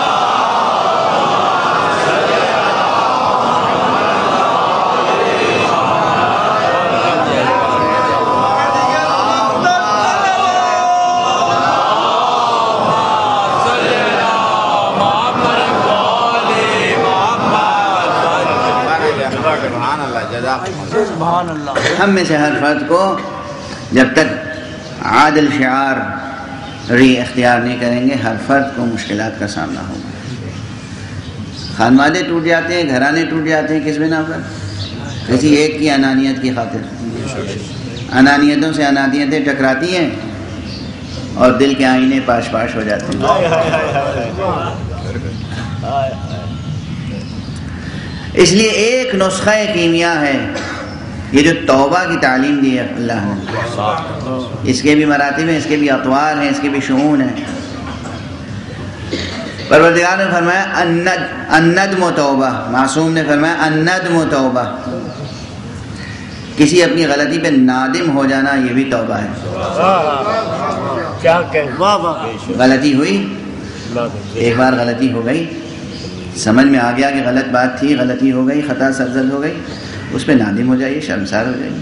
ہم میں سے ہر فرد کو جب تک عادل شعار ری اختیار نہیں کریں گے، ہر فرد کو مشکلات کا سامنا ہوگا۔ خانوادے ٹوٹ جاتے ہیں، گھرانے ٹوٹ جاتے ہیں، کس بنا پر؟ کسی ایک کی انانیت کی خاطر۔ انانیتوں سے انانیتیں ٹکراتی ہیں اور دل کے آئینے پاش پاش ہو جاتے ہیں۔ اس لیے ایک نسخہ کیمیا ہے یہ جو توبہ کی تعلیم دی ہے اللہ نے، اس کے بھی مراتب ہیں، اس کے بھی اطوار ہیں، اس کے بھی شؤون ہیں۔ پروردگار نے فرمایا الندم توبہ، معصوم نے فرمایا الندم توبہ، کسی اپنی غلطی پہ نادم ہو جانا یہ بھی توبہ ہے۔ غلطی ہوئی، ایک بار غلطی ہو گئی، سمجھ میں آ گیا کہ غلط بات تھی، غلطی ہو گئی، خطا سرزد ہو گئی، اس پہ نادم ہو جائیے، شرمسار ہو جائیے۔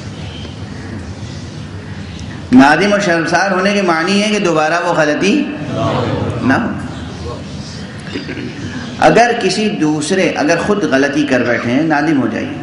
نادم اور شرمسار ہونے کے معنی ہے کہ دوبارہ وہ غلطی نہ ہو۔ اگر کسی دوسرے اگر خود غلطی کر بیٹھے ہیں، نادم ہو جائیے۔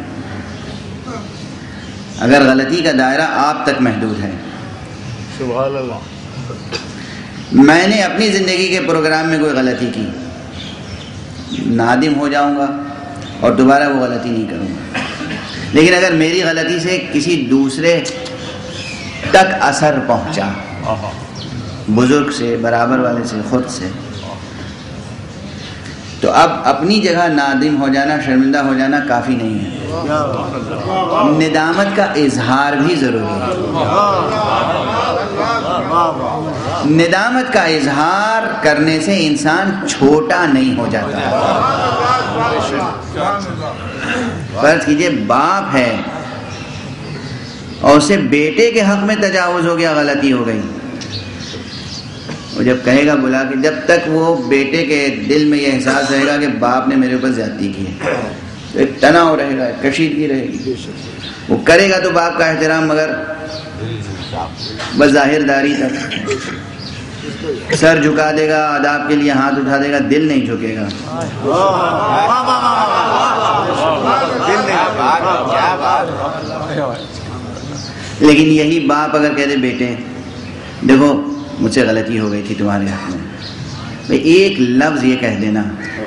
اگر غلطی کا دائرہ آپ تک محدود ہے، سبحان اللہ، میں نے اپنی زندگی کے پروگرام میں کوئی غلطی کی، نادم ہو جاؤں گا اور دوبارہ وہ غلطی نہیں کروں گا۔ لیکن اگر میری غلطی سے کسی دوسرے تک اثر پہنچا، بزرگ سے، برابر والے سے، خود سے، تو اب اپنی جگہ نادم ہو جانا، شرمندہ ہو جانا کافی نہیں ہے، ندامت کا اظہار بھی ضروری ہے۔ ندامت کا اظہار کرنے سے انسان چھوٹا نہیں ہو جاتا۔ فرض کیجئے باپ ہے اور اسے بیٹے کے حق میں تجاوز ہو گیا، غلطی ہو گئی، وہ جب کہے گا بلا کے، جب تک وہ بیٹے کے دل میں یہ احساس رہے گا کہ باپ نے میرے اوپر زیادتی کی ہے، تو ایک تناؤ رہے گا، کشیدگی رہے گی۔ وہ کرے گا تو باپ کا احترام، مگر بظاہر داری تک، سر جھکا دے گا، آداب کے لیے ہاتھ اٹھا دے گا، دل نہیں جھکے گا۔ لیکن یہی باپ اگر کہہ دے بیٹے دیکھو مجھ سے غلطی ہو گئی تھی تمہارے حق میں، ایک لفظ یہ کہہ دینا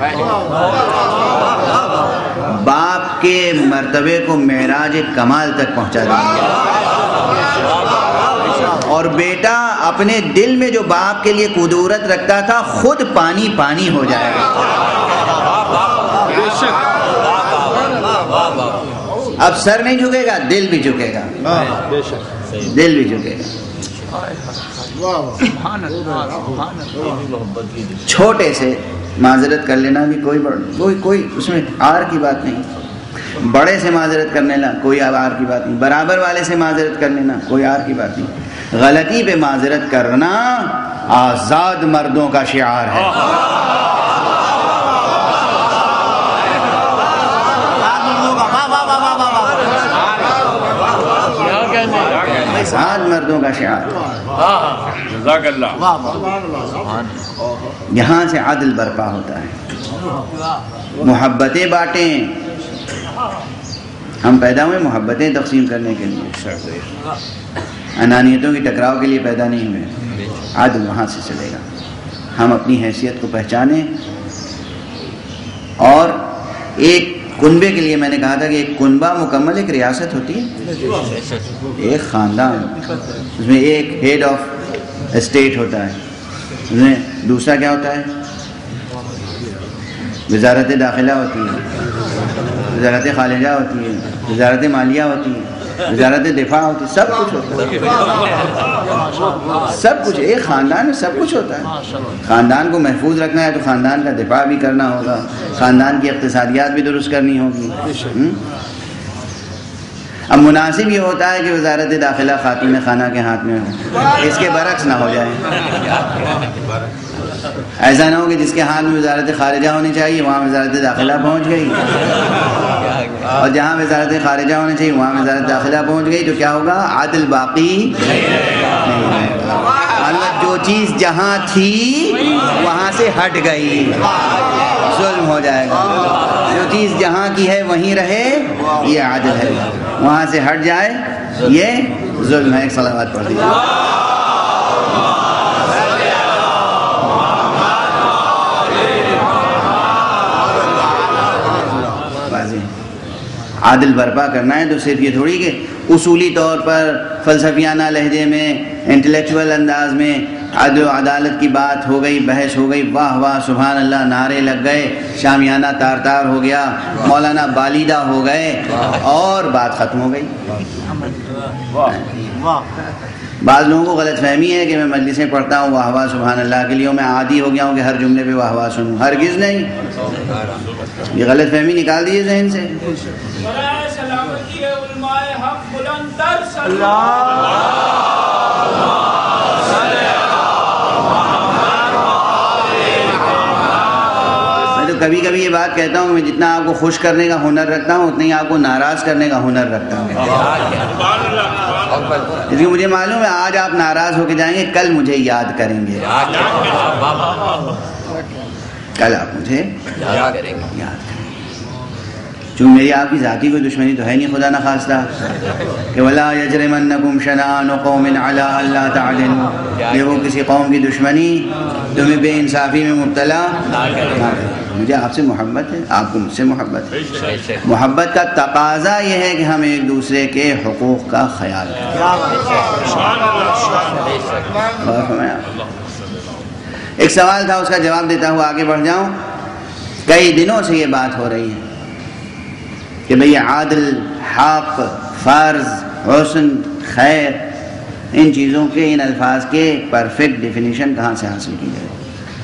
باپ کے مرتبے کو معراج کمال تک پہنچا دیں گے، اور بیٹا اپنے دل میں جو باپ کے لیے قدورت رکھتا تھا خود پانی پانی ہو جائے گا۔ اب سر نہیں جھکے گا، دل بھی جھکے گا، دل بھی جھکے گا۔ چھوٹے سے معذرت کر لینا بھی کوئی بڑا کوئی کوئی اس میں آر کی بات نہیں، بڑے سے معذرت کر لینا کوئی آر کی بات نہیں، برابر والے سے معذرت کر لینا کوئی آر کی بات نہیں۔ غلطی پہ معذرت کرنا آزاد مردوں کا شعار ہے۔ آزاد مردوں کا شعار، جزاک اللہ۔ یہاں سے عدل برپا ہوتا ہے، محبتیں بانٹیں۔ ہم پیدا ہوئے محبتیں تقسیم کرنے کے لیے، انانیتوں کی ٹکراؤ کے لیے پیدا نہیں ہوئے۔ عدل وہاں سے چلے گا۔ ہم اپنی حیثیت کو پہچانیں اور ایک کنبے کے لیے میں نے کہا تھا کہ ایک کنبہ مکمل ایک ریاست ہوتی ہے، ایک خاندان، اس میں ایک ہیڈ آف اسٹیٹ ہوتا ہے، اس میں دوسرا کیا ہوتا ہے، وزارت داخلہ ہوتی ہے، وزارت خارجہ ہوتی ہے، وزارت مالیہ ہوتی ہے، وزارت دفاع ہوتی ہے، سب کچھ ہوتا ہے، سب کچھ ایک خاندان میں سب کچھ ہوتا ہے۔ خاندان کو محفوظ رکھنا ہے تو خاندان کا دفاع بھی کرنا ہوگا، خاندان کی اقتصادیات بھی درست کرنی ہوگی۔ اب مناسب یہ ہوتا ہے کہ وزارت داخلہ خاتون خانہ کے ہاتھ میں ہو، اس کے برعکس نہ ہو جائے، ایسا نہ ہو کہ جس کے ہاتھ میں وزارت خارجہ ہونی چاہیے وہاں وزارت داخلہ پہنچ گئی، اور جہاں وزارت خارجہ ہونا چاہیے وہاں وزارت داخلہ پہنچ گئی، تو کیا ہوگا، عدل باقی نہیں، جو چیز جہاں تھی وہاں سے ہٹ گئی ظلم ہو جائے گا، جو چیز جہاں کی ہے وہیں رہے یہ عدل ہے، وہاں سے ہٹ جائے یہ ظلم ہے۔ ایک صلوات پڑھ دیجیے۔ عادل برپا کرنا ہے تو صرف یہ تھوڑی کہ اصولی طور پر فلسفیانہ لہجے میں انٹلیکچول انداز میں عدل و عدالت کی بات ہو گئی، بحث ہو گئی، واہ واہ سبحان اللہ نعرے لگ گئے، شامیانہ تار تار ہو گیا، مولانا بالیدہ ہو گئے اور بات ختم ہو گئی۔ بعض لوگوں کو غلط فہمی ہے کہ میں مجلسیں پڑھتا ہوں واہ واہ سبحان اللہ کے لیے میں عادی ہو گیا ہوں کہ ہر جملے پہ واہ واہ سنوں، ہرگز نہیں، یہ غلط فہمی نکال دیجیے ذہن سے۔ میں تو کبھی کبھی یہ بات کہتا ہوں، میں جتنا آپ کو خوش کرنے کا ہنر رکھتا ہوں اتنا ہی آپ کو ناراض کرنے کا ہنر رکھتا ہوں، اس لیے مجھے معلوم ہے آج آپ ناراض ہو کے جائیں گے، کل مجھے یاد کریں گے، کل آپ مجھے یاد کریں گے۔ چونکہ میری آپ کی ذاتی کوئی دشمنی تو ہے نہیں خدا نخواستہ کہ وَلَا يَجْرِمَنَّكُمْ شَنَآنُ قَوْمٍ عَلَىٰ أَلَّا تَعْدِلُوا، یہ وہ کسی قوم کی دشمنی تمہیں بے انصافی میں مبتلا نہ کرے۔ مجھے آپ سے محبت ہے، آپ کو مجھ سے محبت ہے، محبت کا تقاضا یہ ہے کہ ہم ایک دوسرے کے حقوق کا خیال کریں۔ ایک سوال تھا، اس کا جواب دیتا ہوا آگے بڑھ جاؤں۔ کئی دنوں سے یہ بات ہو رہی ہے کہ بھئی عادل، حق، فرض، حسن، خیر، ان چیزوں کے، ان الفاظ کے پرفیکٹ ڈیفینیشن کہاں سے حاصل کی جائے،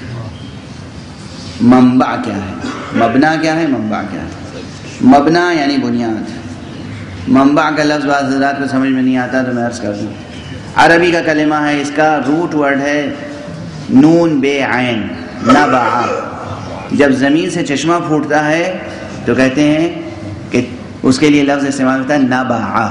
منبع کیا ہے، مبنا کیا ہے، منبع کیا ہے۔ مبنا یعنی بنیاد، منبع کا لفظ بعض حضرات کو سمجھ میں نہیں آتا تو میں عرض کر دوں، عربی کا کلمہ ہے، اس کا روٹ ورڈ ہے نون بے عین، نبع۔ جب زمین سے چشمہ پھوٹتا ہے تو کہتے ہیں کہ اس کے لیے لفظ استعمال ہوتا ہے نبع،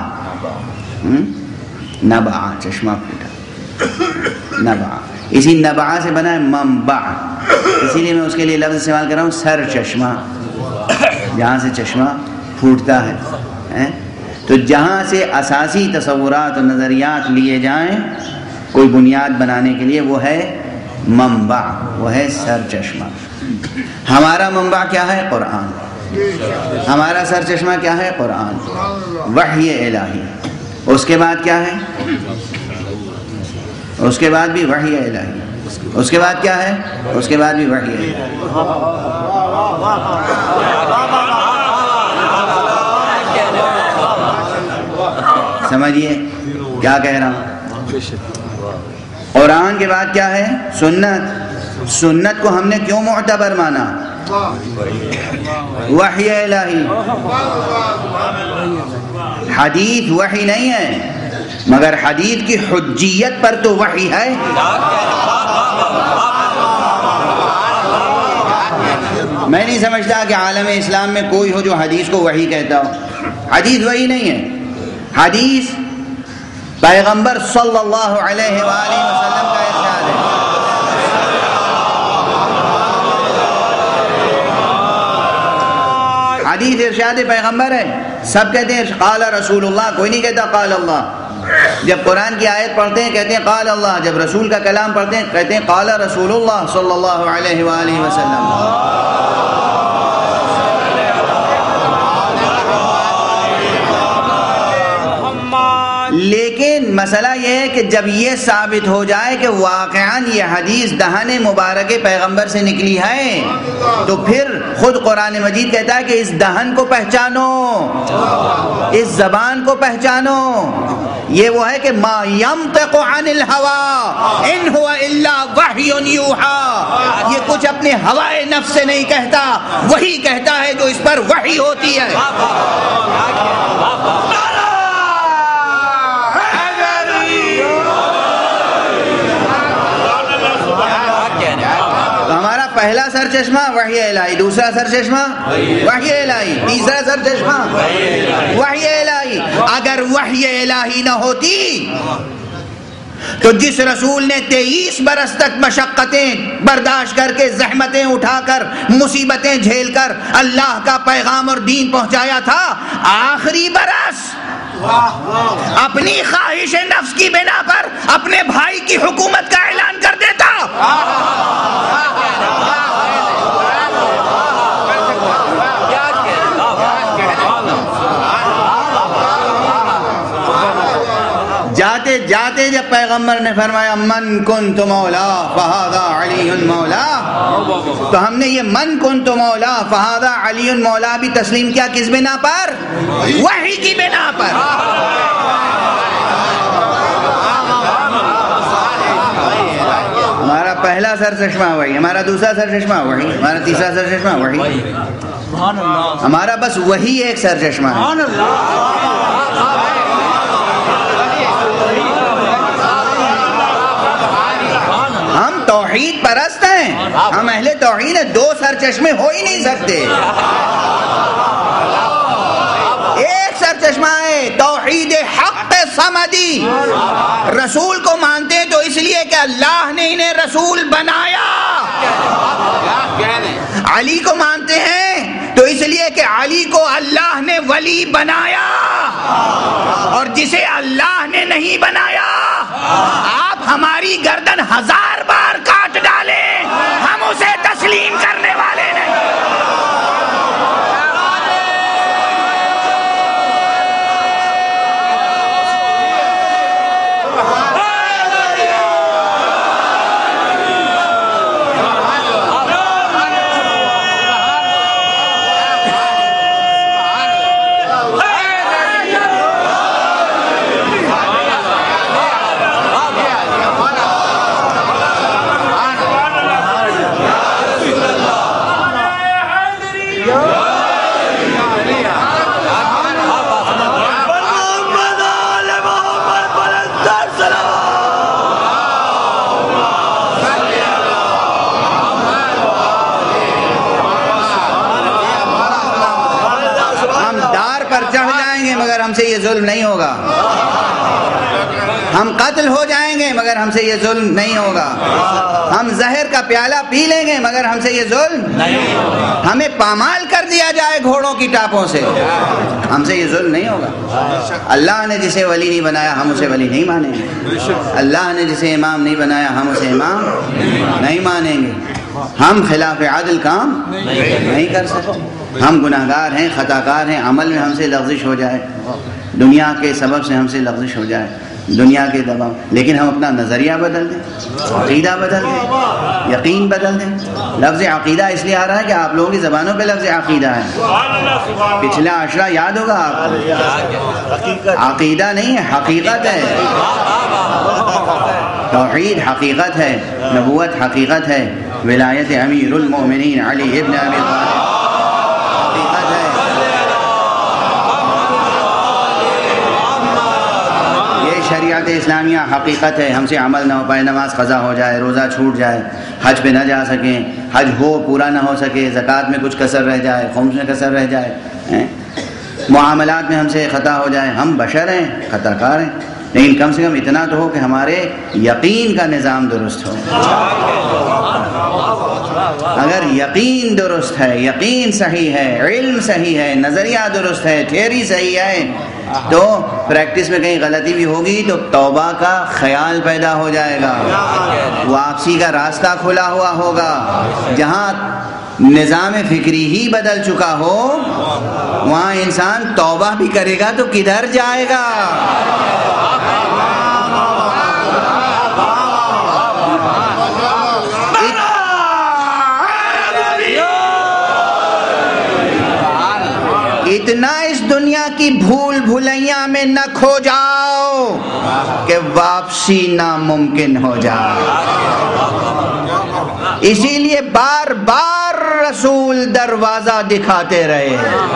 نبع چشمہ پھوٹا، نبع، اسی نبع سے بنا ہے منبع، اسی لیے میں اس کے لیے لفظ استعمال کر رہا ہوں سر چشمہ، جہاں سے چشمہ پھوٹتا ہے۔ تو جہاں سے اساسی تصورات اور نظریات لیے جائیں کوئی بنیاد بنانے کے لیے، وہ ہے منبع، وہ ہے سر چشمہ۔ ہمارا منبع کیا ہے، قرآن، ہمارا سر چشمہ کیا ہے، قرآن، وحی الہی، اس کے بعد کیا ہے، اس کے بعد بھی وحی الہی، اس کے بعد کیا ہے، اس کے بعد بھی وحی الہی۔ سمجھیے کیا کہہ رہا ہوں، قرآن کے بعد کیا ہے، سنت۔ سنت کو ہم نے کیوں معتبر مانا، وحی الہی، حدیث وحی نہیں ہے، مگر حدیث کی حجیت پر تو وحی ہے۔ میں نہیں سمجھتا کہ عالم اسلام میں کوئی ہو جو حدیث کو وحی کہتا ہو، حدیث وحی نہیں ہے، حدیث پیغمبر صلی اللہ علیہ وآلہ وسلم کا ارشاد ہے۔ حدیث ارشاد پیغمبر ہے، سب کہتے ہیں قال رسول اللہ، کوئی نہیں کہتا قال اللہ۔ جب قرآن کی آیت پڑھتے ہیں کہتے ہیں قال اللہ، جب رسول کا کلام پڑھتے ہیں کہتے ہیں قال رسول اللہ صلی اللہ علیہ وآلہ وسلم۔ مسئلہ یہ ہے کہ جب یہ ثابت ہو جائے کہ واقعاً یہ حدیث دہن مبارک پیغمبر سے نکلی ہے تو پھر خود قرآن مجید کہتا ہے کہ اس دہن کو پہچانو، اس زبان کو پہچانو. یہ وہ ہے کہ ما ینطق عن الہوی ان هو الا وحی یوحی، یہ کچھ اپنے ہوائے نفس سے نہیں کہتا، وہی کہتا ہے جو اس پر وحی ہوتی ہے. ہمارا پہلا سر چشمہ وحی الہی، دوسرا سر چشمہ وحی الہی، تیسرا سر چشمہ وحی الہی. اگر وحی الہی نہ ہوتی تو جس رسول نے تیئیس برس تک مشقتیں برداشت کر کے، زحمتیں اٹھا کر، مصیبتیں جھیل کر اللہ کا پیغام اور دین پہنچایا تھا، آخری برس اپنی خواہش نفس کی بنا پر اپنے بھائی کی حکومت کا اعلان کر دیتا. جاتے جاتے جب پیغمبر نے فرمایا من کنت مولا فہذا علی مولا، تو ہم نے یہ من کنت مولا فہذا علی مولا بھی تسلیم کیا. کس بنا پر؟ وحی کی بنا پر. ہمارا پہلا سر چشمہ وحی، ہمارا دوسرا سر چشمہ وحی، ہمارا تیسرا سر چشمہ وحی، ہمارا بس وہی ایک سر چشمہ ہے. ہم توحید پرست ہیں، ہم اہل توحید ہیں، دو سر چشمے ہو ہی نہیں سکتے. ایک سر چشمہ ہے توحید حق صمدی. رسول کو مانتے ہیں تو اس لیے کہ اللہ نے انہیں رسول بنایا. علی کو مانتے ہیں تو اس لیے کہ علی کو اللہ نے ولی بنایا. اور جسے اللہ نے نہیں بنایا آپ ہماری گردن ہزار بار کاٹ ڈالیں، ہم اسے تسلیم کرنے والے نہیں. ہم سے یہ ظلم نہیں ہوگا. ہم قتل ہو جائیں گے مگر ہم سے یہ ظلم نہیں ہوگا. ہم زہر کا پیالہ پی لیں گے مگر ہم سے یہ ظلم نہیں ہوگا. ہمیں پامال کر دیا جائے گھوڑوں کی ٹاپوں سے، ہم سے یہ ظلم نہیں ہوگا. اللہ نے جسے ولی نہیں بنایا ہم اسے ولی نہیں مانیں گے. اللہ نے جسے امام نہیں بنایا ہم اسے امام نہیں مانیں گے. ہم خلاف عدل کام نہیں کر سکتے. ہم گناہگار ہیں، خطا کار ہیں. عمل میں ہم سے لغزش ہو جائے، دنیا کے سبب سے ہم سے لغزش ہو جائے، دنیا کے دباؤ، لیکن ہم اپنا نظریہ بدل دیں، عقیدہ بدل دیں، یقین بدل دیں. لفظ عقیدہ اس لیے آ رہا ہے کہ آپ لوگوں کی زبانوں پہ لفظ عقیدہ ہے. پچھلا عشرہ یاد ہوگا آپ کو، عقیدہ نہیں ہے، حقیقت ہے. توحید حقیقت ہے، نبوت حقیقت ہے، ولایت امیر المومنین علی ابن ابی طالب حقیقت ہے. یہ شریعت اسلامیہ حقیقت ہے. ہم سے عمل نہ ہو پائے، نماز قضا ہو جائے، روزہ چھوٹ جائے، حج پہ نہ جا سکیں، حج ہو پورا نہ ہو سکے، زکوٰۃ میں کچھ کسر رہ جائے، خمس میں کسر رہ جائے، معاملات میں ہم سے خطا ہو جائے. ہم بشر ہیں، خطا کار ہیں، لیکن کم سے کم اتنا تو ہو کہ ہمارے یقین کا نظام درست ہو. اگر یقین درست ہے، یقین صحیح ہے، علم صحیح ہے، نظریہ درست ہے، تھیوری صحیح ہے، تو پریکٹس میں کہیں غلطی بھی ہوگی تو توبہ کا خیال پیدا ہو جائے گا، واپسی کا راستہ کھلا ہوا ہوگا. جہاں نظام فکری ہی بدل چکا ہو وہاں انسان توبہ بھی کرے گا تو کدھر جائے گا؟ اتنا اس دنیا کی بھول بھلیاں میں نہ کھو جاؤ کہ واپسی ناممکن ہو جائے. اسی لیے بار بار رسول دروازہ دکھاتے رہے,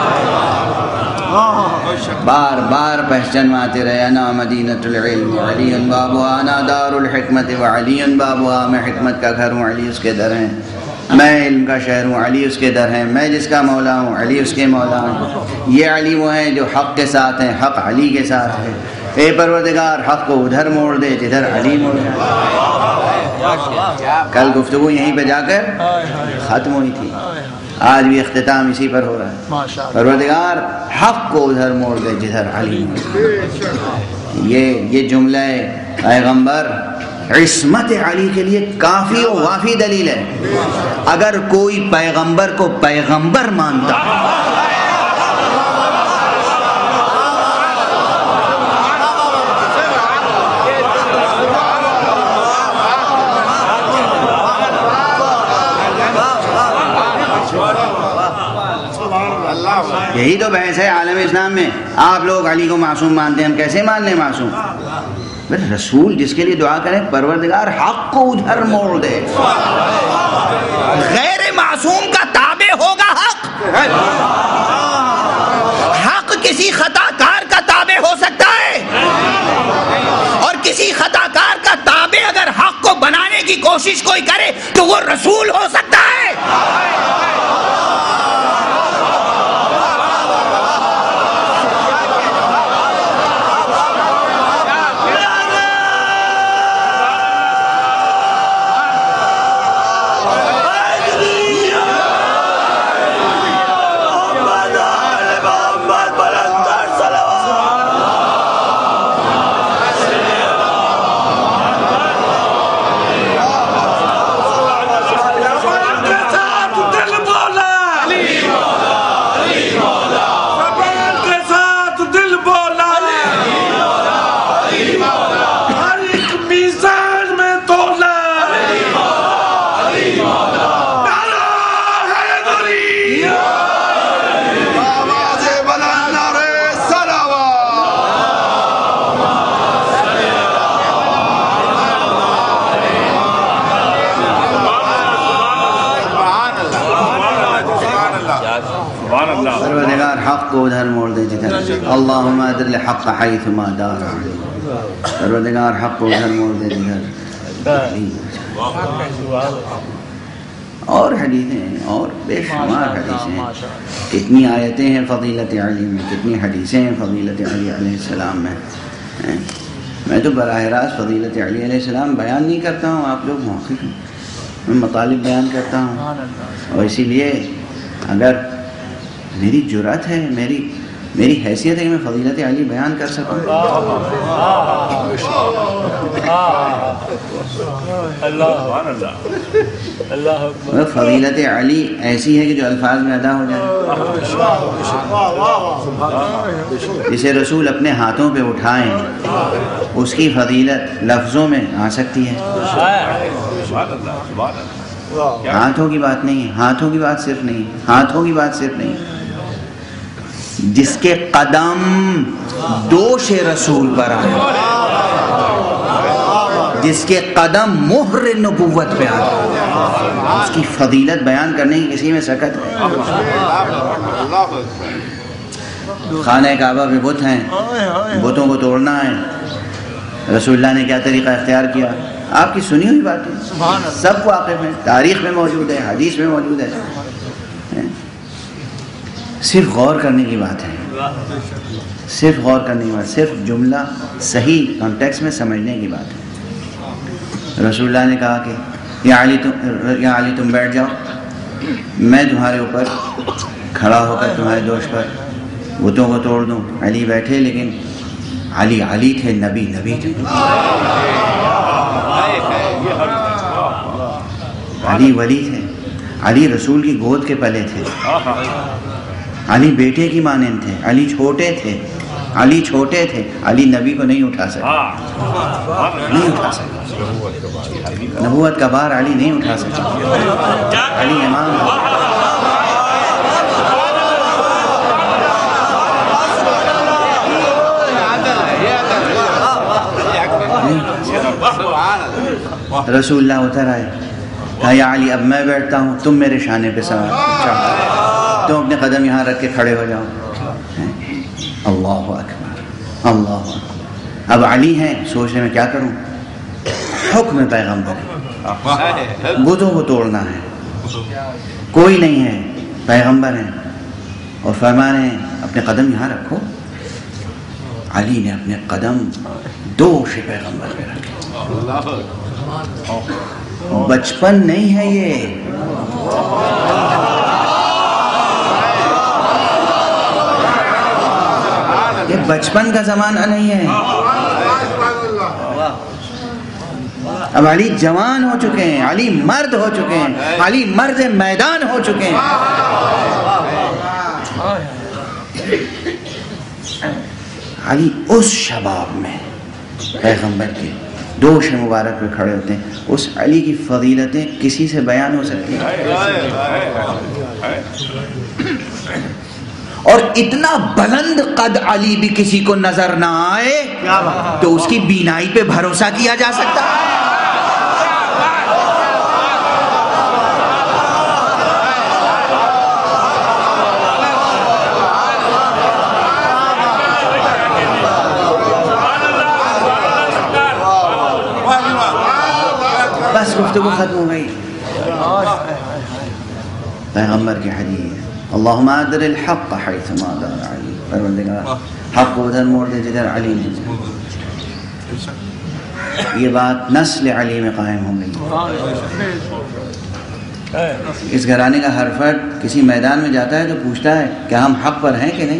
بار بار پہچنواتے رہے, انا مدینۃ العلم علی بابها انا دار الحکمت وعلی بابها, میں حکمت کا گھر ہوں, علی اس کے در ہیں. میں علم کا شہر ہوں, علی اس کے در ہیں. میں جس کا مولا ہوں, علی اس کے مولا ہوں. یہ علی وہ ہیں جو حق کے ساتھ ہیں, حق علی کے ساتھ ہے. اے پروردگار حق کو ادھر موڑ دے جدھر علی موڑ جائے. کل گفتگو یہیں پہ جا کر ختم ہوئی تھی, آج بھی اختتام اسی پر ہو رہا ہے. پروردگار حق کو ادھر موڑ دے جدھر علی موڑ جائے. یہ یہ جملہ پیغمبر عصمت علی کے لیے کافی و وافی دلیل ہے. اگر کوئی پیغمبر کو پیغمبر مانتا یہی تو بحث ہے عالم اسلام میں. آپ لوگ علی کو معصوم مانتے ہیں, ہم کیسے مان لیں معصوم؟ رسول جس کے لیے دعا کریں پروردگار حق کو ادھر موڑ دے. غیر معصوم کا تابع ہوگا حق. حق کسی خطا کار کا تابع ہو سکتا ہے, اور کسی خطا کار کا تابع اگر حق کو بنانے کی کوشش کوئی کرے تو وہ رسول ہو سکتا ہے. پروردگار حق کو ادھر موڑ دے جدھر. اللہم ادر الحق حیثما دار. پروردگار حق کو ادھر موڑ دے جدھر. اور حدیثیں ہیں, اور بے شمار حدیثیں ہیں. کتنی آیتیں ہیں فضیلت علی میں, کتنی حدیثیں ہیں فضیلت علی علیہ السلام میں. میں تو براہ راست فضیلت علی علیہ السلام بیان نہیں کرتا ہوں, آپ لوگ موقف ہیں, میں مطالب بیان کرتا ہوں. اور اسی لیے اگر میری جرأت ہے, میری میری حیثیت ہے کہ میں فضیلت علی بیان کر سکوں. فضیلت علی ایسی ہے کہ جو الفاظ میں ادا ہو جائے. جسے رسول اپنے ہاتھوں پہ اٹھائیں اس کی فضیلت لفظوں میں آ سکتی ہے. ہاتھوں کی بات نہیں, ہاتھوں کی بات صرف نہیں, ہاتھوں کی بات صرف نہیں. جس کے قدم دوش رسول پر آئے, جس کے قدم مہر نبوت پہ آئے, اس کی فضیلت بیان کرنے کی کسی میں سکت ہے. خانہ کعبہ میں بت ہیں, بتوں کو توڑنا ہے. رسول اللہ نے کیا طریقہ اختیار کیا, آپ کی سنی ہوئی باتیں سب واقف ہیں, تاریخ میں موجود ہے, حدیث میں موجود ہے. صرف غور کرنے کی بات ہے, صرف غور کرنے کی بات, صرف جملہ صحیح کانٹیکس میں سمجھنے کی بات ہے. رسول اللہ نے کہا کہ یا علی تم یا علی تم بیٹھ جاؤ, میں تمہارے اوپر کھڑا ہو کر تمہارے دوش پر بتوں کو توڑ دوں. علی بیٹھے, لیکن علی علی تھے, نبی نبی تھے. علی ولی تھے, علی رسول کی گود کے پلے تھے. علی بیٹے کی مانند تھے, علی چھوٹے تھے, علی چھوٹے تھے, علی نبی کو نہیں اٹھا سکے, نہیں اٹھا سکے. نبوت کا بار علی نہیں اٹھا سکے. علی امام رسول اللہ اتر آئے، کہا یا علی اب میں بیٹھتا ہوں، تم میرے شانے پہ سوار چڑھ، تم اپنے قدم یہاں رکھ کے کھڑے ہو جاؤ۔ اللہ اکبر اللہ اکبر۔ اب علی ہیں، سوچ رہے میں کیا کروں، حکم پیغمبر ہے، بتوں کو توڑنا ہے، کوئی نہیں ہے، پیغمبر ہیں، اور فرما رہے ہیں اپنے قدم یہاں رکھو۔ علی نے اپنے قدم دوش پیغمبر پہ رکھے۔ بچپن نہیں ہے یہ، یہ بچپن کا زمانہ نہیں ہے۔ اب علی جوان ہو چکے ہیں، علی مرد ہو چکے ہیں، علی مرد میدان ہو چکے ہیں۔ علی اس شباب میں پیغمبر کے دوش مبارک پہ کھڑے ہوتے ہیں، اس علی کی فضیلتیں کسی سے بیان ہو سکتی ہیں؟ اور اتنا بلند قد علی بھی کسی کو نظر نہ آئے تو اس کی بینائی پہ بھروسہ کیا جا سکتا ہے؟ بس گفتگو ختم ہو گئی۔ پیغمبر کی حدیث، اللہم ادر الحق حیث ما دار علی، پروردگار حق کو ادھر موڑ دے جدھر علی نے۔ یہ بات نسل علی میں قائم ہو گئی۔ اس گھرانے کا ہر فرد کسی میدان میں جاتا ہے تو پوچھتا ہے کہ ہم حق پر ہیں کہ نہیں۔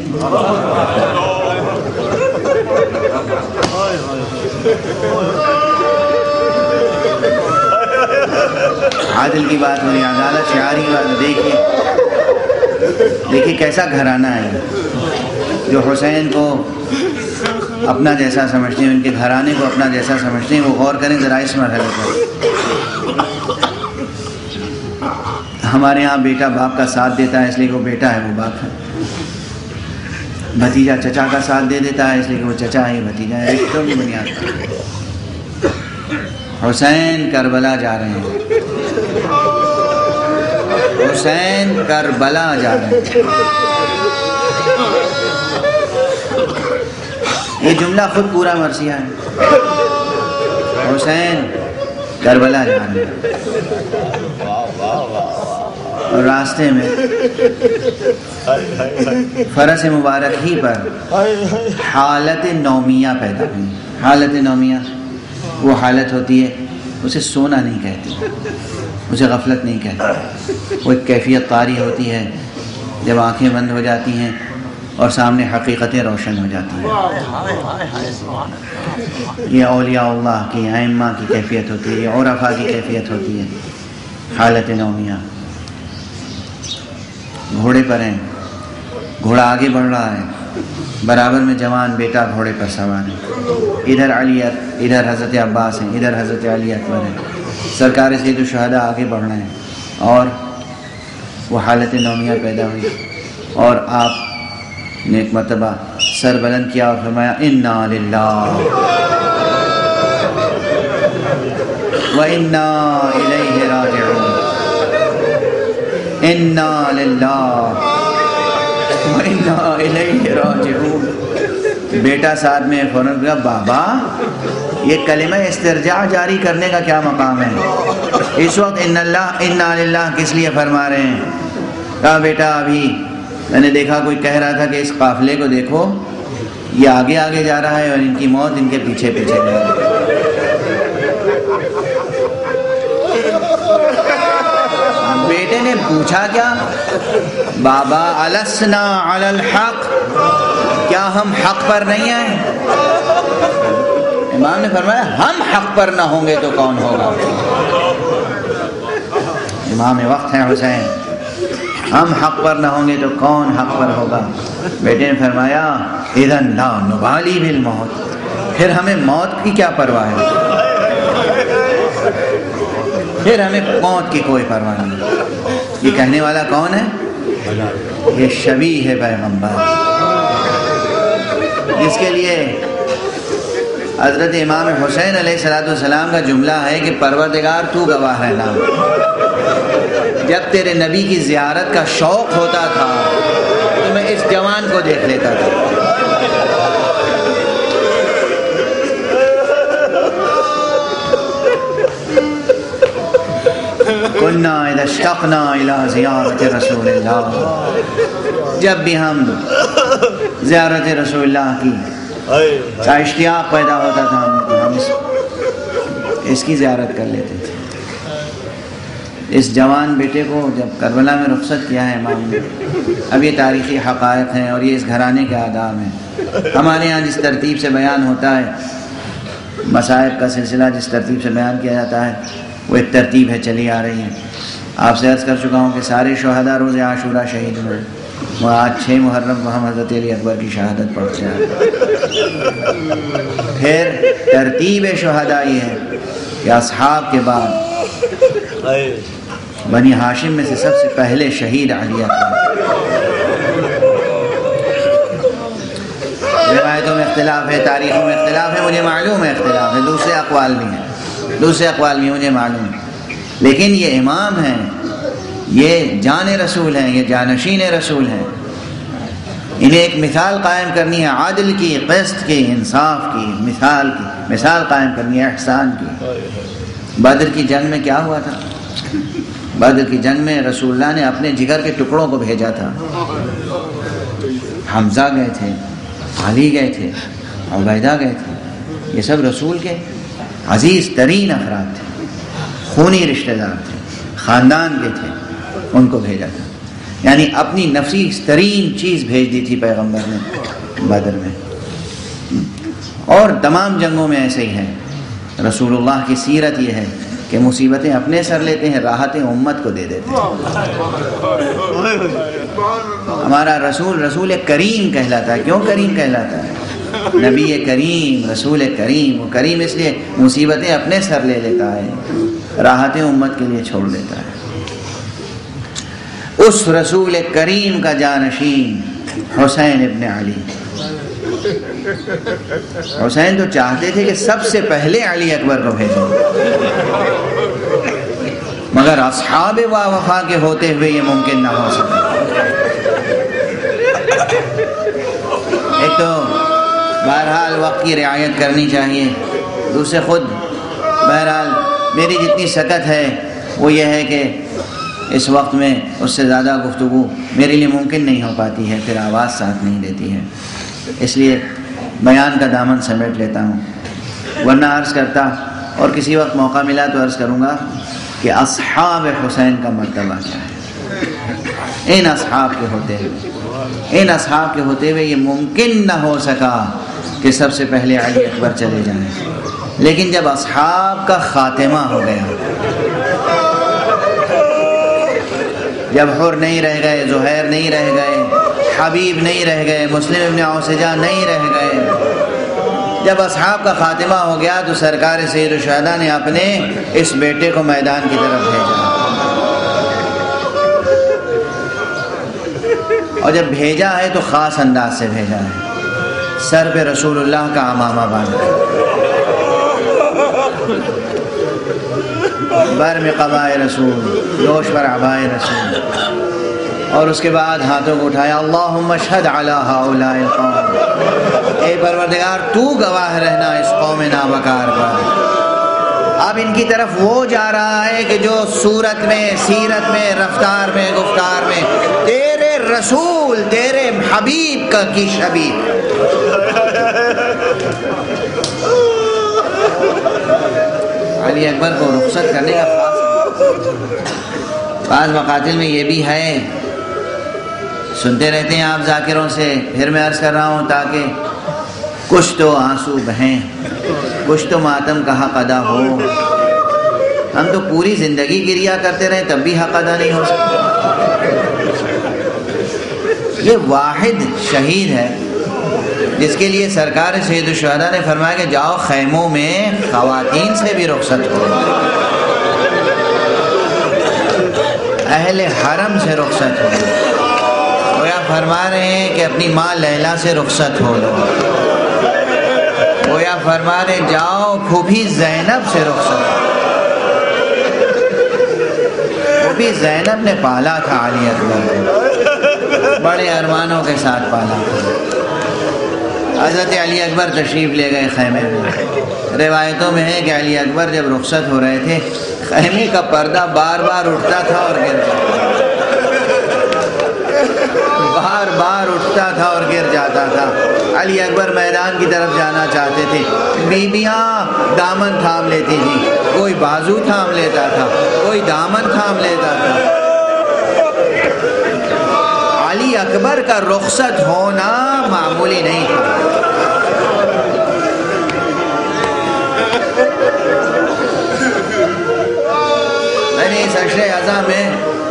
عادل کی بات ہو رہی، عدالت شعاری کی بات، دیکھیے دیکھیے کیسا گھرانہ ہے جو حسین کو اپنا جیسا سمجھتے ہیں، ان کے گھرانے کو اپنا جیسا سمجھتے ہیں۔ وہ غور کریں ذرا اس مرحلے پر۔ ہمارے ہاں بیٹا باپ کا ساتھ دیتا ہے اس لیے کہ وہ بیٹا ہے، وہ باپ ہے۔ بھتیجا چچا کا ساتھ دے دیتا ہے اس لیے کہ وہ چچا ہے، بھتیجا ہے، رشتوں کی بنیاد پر۔ حسین کربلا جا رہے ہیں، حسین کربلا جا رہے ہیں۔ یہ جملہ خود پورا مرثیہ ہے، حسین کربلا جا رہے ہیں، اور راستے میں فرس مبارک ہی پر حالت نومیہ پیدا ہوئی۔ حالت نومیہ وہ حالت ہوتی ہے، اسے سونا نہیں کہتے، اسے غفلت نہیں کہتے، وہ ایک کیفیت طاری ہوتی ہے جب آنکھیں بند ہو جاتی ہیں اور سامنے حقیقتیں روشن ہو جاتی ہیں۔ یہ اولیاء اللہ کی، ائمہ کی کیفیت ہوتی ہے، یہ عرفاء کی کیفیت ہوتی ہے، حالت نومیہ۔ گھوڑے پر ہیں، گھوڑا آگے بڑھ رہا ہے، برابر میں جوان بیٹا گھوڑے پر سوار ہے، ادھر علی، ادھر حضرت عباس ہیں، ادھر حضرت علی اکبر ہیں، سرکار سید الشہداء آگے بڑھ رہے ہیں، اور وہ حالت نومیہ پیدا ہوئی، اور آپ نے ایک مرتبہ سر بلند کیا اور فرمایا انا للہ و انا الیہ راجعون، انا للہ و انا الیہ راجعون۔ بیٹا ساتھ میں فوراً کہا بابا یہ کلمہ استرجاع جاری کرنے کا کیا مقام ہے؟ اس وقت ان اللہ انا للہ کس لیے فرما رہے ہیں؟ کہا بیٹا ابھی میں نے دیکھا کوئی کہہ رہا تھا کہ اس قافلے کو دیکھو، یہ آگے آگے جا رہا ہے اور ان کی موت ان کے پیچھے پیچھے جا رہی ہے۔ بیٹے نے پوچھا کیا؟ بابا السنا علی الحق، کیا ہم حق پر نہیں ہیں؟ امام نے فرمایا ہم حق پر نہ ہوں گے تو کون ہوگا؟ امام وقت ہیں حسین، ہم حق پر نہ ہوں گے تو کون حق پر ہوگا؟ بیٹے نے فرمایا اذن لا نبالی بالموت، پھر ہمیں موت کی کیا پرواہ ہے، پھر ہمیں موت کی کوئی پرواہ نہیں۔ یہ کہنے والا کون ہے؟ یہ شبیہ ہے پیغمبر، جس کے لیے حضرت امام حسین علیہ الصلوۃ والسلام کا جملہ ہے کہ پروردگار تو گواہ رہنا، جب تیرے نبی کی زیارت کا شوق ہوتا تھا تو میں اس جوان کو دیکھ لیتا تھا۔ کنا اذا اشتقنا الى زیارت رسول اللہ، جب بھی ہم زیارت رسول اللہ کی کا اشتیاق پیدا ہوتا تھا ہم اس, اس کی زیارت کر لیتے تھے۔ اس جوان بیٹے کو جب کربلا میں رخصت کیا ہے امام نے، اب یہ تاریخی حقائق ہیں اور یہ اس گھرانے کے آداب ہیں۔ ہمارے ہاں جس ترتیب سے بیان ہوتا ہے، مصائب کا سلسلہ جس ترتیب سے بیان کیا جاتا ہے وہ ایک ترتیب ہے، چلی آ رہی ہے۔ آپ سے عرض کر چکا ہوں کہ سارے شہداء روز عاشورہ شہید ہوئے، وہ آج چھ محرم کو ہم حضرت علی اکبر کی شہادت پڑھتے ہیں۔ پھر ترتیب شہداء یہ ہے کہ اصحاب کے بعد بنی ہاشم میں سے سب سے پہلے شہید علی اکبر۔ روایتوں میں اختلاف ہے، تاریخوں میں اختلاف ہے، مجھے معلوم ہے اختلاف ہے، دوسرے اقوال بھی ہیں دوسرے اقوال بھی مجھے معلوم ہے، لیکن یہ امام ہیں، یہ جان رسول ہیں، یہ جانشین رسول ہیں، انہیں ایک مثال قائم کرنی ہے، عادل کی، قسط کی، انصاف کی، مثال کی مثال قائم کرنی ہے، احسان کی۔ بدر کی جنگ میں کیا ہوا تھا؟ بدر کی جنگ میں رسول اللہ نے اپنے جگر کے ٹکڑوں کو بھیجا تھا۔ حمزہ گئے تھے، علی گئے تھے، عبیدہ گئے تھے، یہ سب رسول کے عزیز ترین افراد تھے، خونی رشتہ دار تھے، خاندان کے تھے، ان کو بھیجا تھا، یعنی اپنی نفیس ترین چیز بھیج دی تھی پیغمبر نے بدر میں۔ اور تمام جنگوں میں ایسے ہی ہے، رسول اللہ کی سیرت یہ ہے کہ مصیبتیں اپنے سر لیتے ہیں، راحتیں امت کو دے دیتے ہیں۔ ہمارا رسول رسول کریم کہلاتا ہے۔ کیوں کریم کہلاتا ہے؟ نبی کریم، رسول کریم، وہ کریم اس لیے مصیبتیں اپنے سر لے لیتا ہے، راحتیں امت کے لیے چھوڑ دیتا ہے۔ اس رسول کریم کا جانشین حسین ابن علی، حسین تو چاہتے تھے کہ سب سے پہلے علی اکبر کو بھیجیں، مگر اصحاب وا وفا کے ہوتے ہوئے یہ ممکن نہ ہو سکا۔ ایک تو بہرحال وقت کی رعایت کرنی چاہیے، دوسرے خود بہرحال میری جتنی سکت ہے وہ یہ ہے کہ اس وقت میں اس سے زیادہ گفتگو میرے لیے ممکن نہیں ہو پاتی ہے، پھر آواز ساتھ نہیں دیتی ہے، اس لیے بیان کا دامن سمیٹ لیتا ہوں۔ ورنہ عرض کرتا اور کسی وقت موقع ملا تو عرض کروں گا کہ اصحاب حسین کا مرتبہ کیا ہے۔ ان اصحاب کے ہوتے ہوئے ان اصحاب کے ہوتے ہوئے یہ ممکن نہ ہو سکا کہ سب سے پہلے علی اکبر چلے جائیں، لیکن جب اصحاب کا خاتمہ ہو گیا، جب حر نہیں رہ گئے، زہیر نہیں رہ گئے، حبیب نہیں رہ گئے، مسلم ابن اوسجہ نہیں رہ گئے، جب اصحاب کا خاتمہ ہو گیا تو سرکار سید الشہداء نے اپنے اس بیٹے کو میدان کی طرف بھیجا، اور جب بھیجا ہے تو خاص انداز سے بھیجا ہے، سر پہ رسول اللہ کا عمامہ باندھا، بر میں قبائے رسول، دوش پر عبائے رسول، اور اس کے بعد ہاتھوں کو اٹھایا، اللہم اشہد علی ہؤلاء القوم، اے پروردگار تو گواہ رہنا اس قوم نابکار پر۔ اب ان کی طرف وہ جا رہا ہے کہ جو صورت میں، سیرت میں، رفتار میں، گفتار میں تیرے رسول، تیرے حبیب کا کی شبیہ۔ علی اکبر کو رخصت کرنے کا خاص بعض مقاتل میں یہ بھی ہے، سنتے رہتے ہیں آپ ذاکروں سے، پھر میں عرض کر رہا ہوں تاکہ کچھ تو آنسو بہیں، کچھ تو ماتم کا حق ادا ہو۔ ہم تو پوری زندگی گریا کرتے رہے تب بھی حق ادا نہیں ہو سکتا۔ یہ واحد شہید ہے جس کے لیے سرکار سید الشہداء نے فرمایا کہ جاؤ خیموں میں خواتین سے بھی رخصت ہو، اہل حرم سے رخصت ہو، گویا فرما رہے ہیں کہ اپنی ماں لیلا سے رخصت ہو لو، گویا گویا فرمانے جاؤ پھوپھی زینب سے رخصت. پھوپھی زینب نے پالا تھا علی اکبر کو، بڑے ارمانوں کے ساتھ پالا تھا. حضرت علی اکبر تشریف لے گئے خیمے میں. روایتوں میں ہے کہ علی اکبر جب رخصت ہو رہے تھے خیمے کا پردہ بار بار اٹھتا تھا اور گر جاتا بار بار اٹھتا تھا اور گر جاتا تھا. علی اکبر میدان کی طرف جانا چاہتے تھے، بیویاں دامن تھام لیتی تھیں، کوئی بازو تھام لیتا تھا، کوئی دامن تھام لیتا تھا. علی اکبر کا رخصت ہونا معمولی نہیں تھا. میں نے اس عشر اعظم میں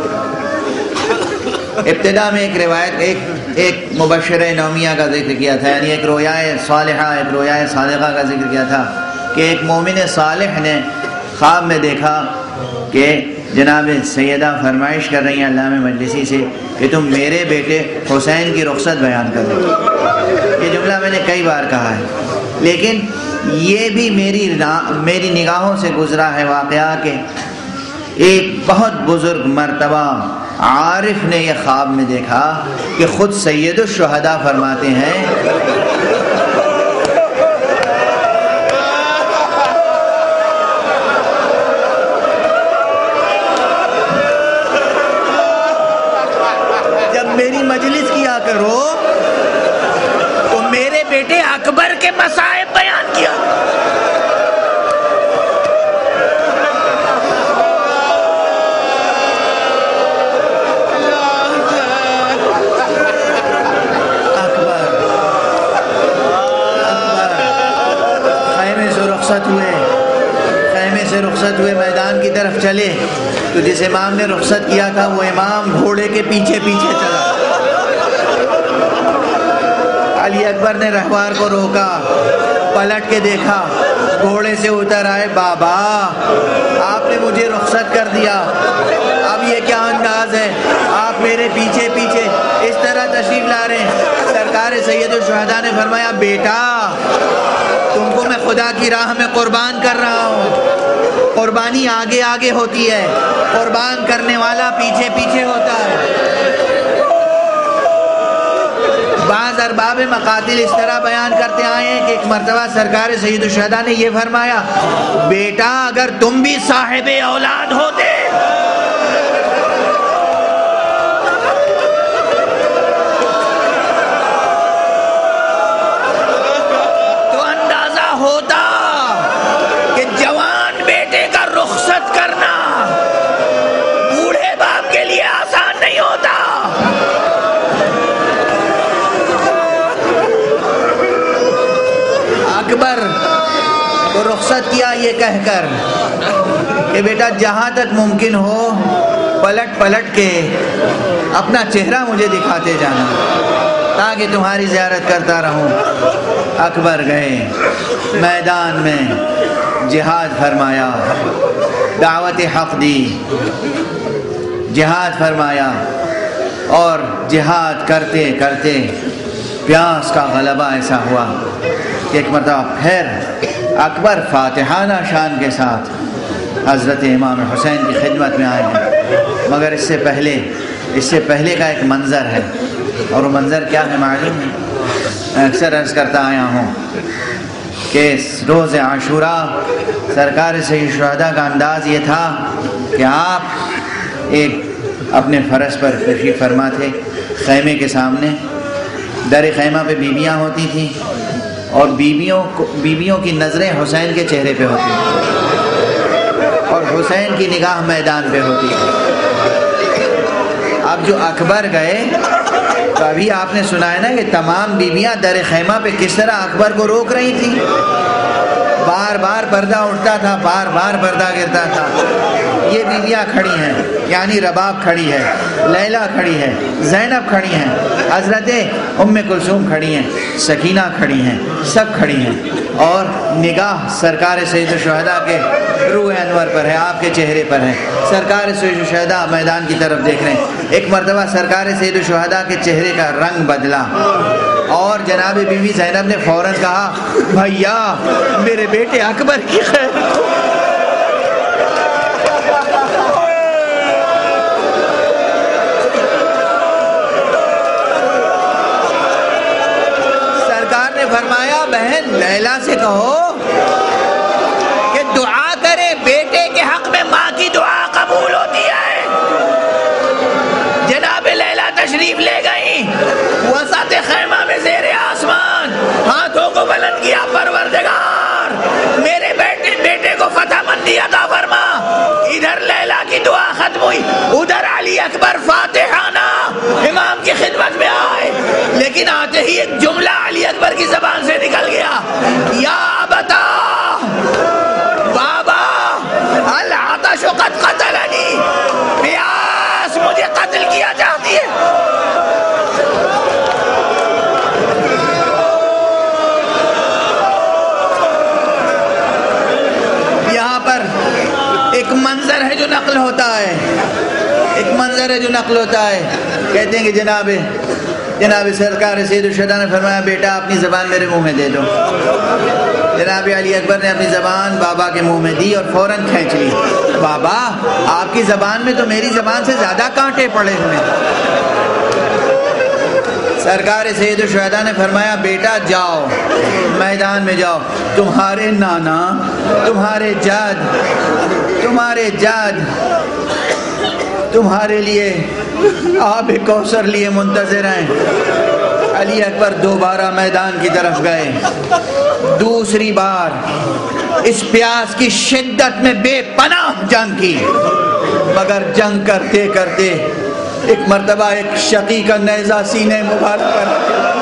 ابتدا میں ایک روایت ایک ایک مبشرہ نومیہ کا ذکر کیا تھا، یعنی ایک رویائے صالحہ ایک رویائے صادقہ کا ذکر کیا تھا کہ ایک مومن صالح نے خواب میں دیکھا کہ جناب سیدہ فرمائش کر رہی ہیں علامہ مجلسی سے کہ تم میرے بیٹے حسین کی رخصت بیان کر دو. یہ جملہ میں نے کئی بار کہا ہے، لیکن یہ بھی میری میری نگاہوں سے گزرا ہے واقعہ کہ ایک بہت بزرگ مرتبہ عارف نے یہ خواب میں دیکھا کہ خود سید الشہداء فرماتے ہیں جب میری مجلس کیا کرو تو میرے بیٹے اکبر کے مصائب بیان کیا. رخصت ہوئے خیمے سے رخصت ہوئے میدان کی طرف چلے تو جس امام نے رخصت کیا تھا وہ امام گھوڑے کے پیچھے پیچھے چلا. علی اکبر نے رہوار کو روکا، پلٹ کے دیکھا، گھوڑے سے اتر آئے. بابا آپ نے مجھے رخصت کر دیا، اب یہ کیا انداز ہے، آپ میرے پیچھے پیچھے اس طرح تشریف لا رہے ہیں. سرکار سید الشہداء نے فرمایا بیٹا تم کو میں خدا کی راہ میں قربان کر رہا ہوں. قربانی آگے آگے ہوتی ہے، قربان کرنے والا پیچھے پیچھے ہوتا ہے. بعض ارباب مقاتل اس طرح بیان کرتے آئے ہیں کہ ایک مرتبہ سرکار سید الشہداء نے یہ فرمایا بیٹا اگر تم بھی صاحب اولاد ہوتے ہوتا کہ جوان بیٹے کا رخصت کرنا بوڑھے باپ کے لیے آسان نہیں ہوتا. اکبر کو رخصت کیا یہ کہہ کر کہ بیٹا جہاں تک ممکن ہو پلٹ پلٹ کے اپنا چہرہ مجھے دکھاتے جانا تاکہ تمہاری زیارت کرتا رہوں. اکبر گئے میدان میں جہاد فرمایا، دعوت حق دی، جہاد فرمایا اور جہاد کرتے کرتے پیاس کا غلبہ ایسا ہوا کہ ایک مرتبہ پھر اکبر فاتحانہ شان کے ساتھ حضرت امام حسین کی خدمت میں آئے ہیں. مگر اس سے پہلے اس سے پہلے کا ایک منظر ہے، اور وہ منظر کیا ہے معلوم ہے؟ میں اکثر عرض کرتا آیا ہوں کہ روز عاشوراء سرکار سید الشہداء کا انداز یہ تھا کہ آپ ایک اپنے فرش پر تشریف فرما تھے، خیمے کے سامنے در خیمہ پہ بیویاں ہوتی تھیں اور بیویوں کو بیویوں کی نظریں حسین کے چہرے پہ ہوتی تھیں اور حسین کی نگاہ میدان پہ ہوتی تھی. اب جو اکبر گئے تو ابھی آپ نے سنا ہے نا کہ تمام بیویاں در خیمہ پہ کس طرح اکبر کو روک رہی تھیں. بار بار پردہ اٹھتا تھا، بار بار پردہ گرتا تھا. یہ بیویاں کھڑی ہیں، یعنی رباب کھڑی ہے، لیلا کھڑی ہے، زینب کھڑی ہیں، حضرت ام کلثوم کھڑی ہیں، سکینہ کھڑی ہیں، سب کھڑی ہیں اور نگاہ سرکار سید الشہداء کے روح انور پر ہے، آپ کے چہرے پر ہے. سرکار سید الشہداء میدان کی طرف دیکھ رہے ہیں. ایک مرتبہ سرکار سید الشہداء کے چہرے کا رنگ بدلا. اور جناب بی بی زینب نے فوراً کہا بھیا میرے بیٹے اکبر کی خیر فرمایا بہن لیلا سے کہو کہ دعا کرے، بیٹے کے حق میں ماں کی دعا قبول ہوتی ہے۔ جناب لیلا تشریف لے گئی وسط خیمہ میں زیر آسمان، ہاتھوں کو بلند کیا، پروردگار میرے بیٹے بیٹے کو فتح مندی عطا فرما۔ ادھر لیلا کی دعا ختم ہوئی، ادھر علی اکبر فاتحانہ امام کی خدمت میں آئے، لیکن آتے ہی ایک جملہ علی اکبر کی زبان سے نکل گیا، یا ابتا بابا العطش قد قتلنی، پیاس مجھے قتل کیا چاہتی ہے۔ یہاں پر ایک منظر ہے جو نقل ہوتا ہے، ایک منظر ہے جو نقل ہوتا ہے، کہتے ہیں کہ جناب جناب سرکار سید الشہداء نے فرمایا بیٹا اپنی زبان میرے منہ میں دے دو۔ جناب علی اکبر نے اپنی زبان بابا کے منہ میں دی اور فوراً کھینچ لی۔ بابا آپ کی زبان میں تو میری زبان سے زیادہ کانٹے پڑے ہوئے۔ سرکار سید الشہداء نے فرمایا بیٹا جاؤ میدان میں جاؤ، تمہارے نانا تمہارے جد تمہارے جد تمہارے لیے آب کوثر لیے منتظر ہیں۔ علی اکبر دوبارہ میدان کی طرف گئے، دوسری بار اس پیاس کی شدت میں بے پناہ جنگ کی، مگر جنگ کرتے کرتے ایک مرتبہ ایک شقی کا نیزہ سینے مبارک پر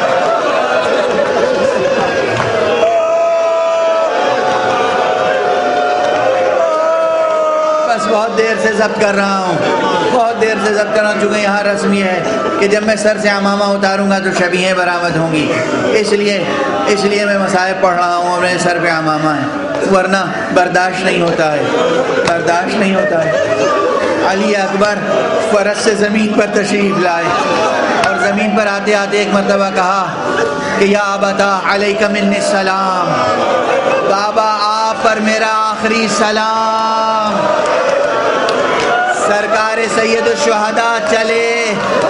بس بہت دیر سے ضبط کر رہا ہوں بہت دیر سے ضبط کر رہا ہوں چونکہ یہاں رسمی ہے کہ جب میں سر سے عمامہ اتاروں گا تو شبیہیں برآمد ہوں گی، اس لیے اس لیے میں مصائب پڑھ رہا ہوں اور میرے سر پہ عمامہ ہے، ورنہ برداشت نہیں ہوتا ہے برداشت نہیں ہوتا ہے۔ علی اکبر فرس سے زمین پر تشریف لائے اور زمین پر آتے آتے ایک مرتبہ کہا کہ یا ابتا علیک منی السلام، بابا آپ پر میرا آخری سلام۔ سرکار سید الشہداء چلے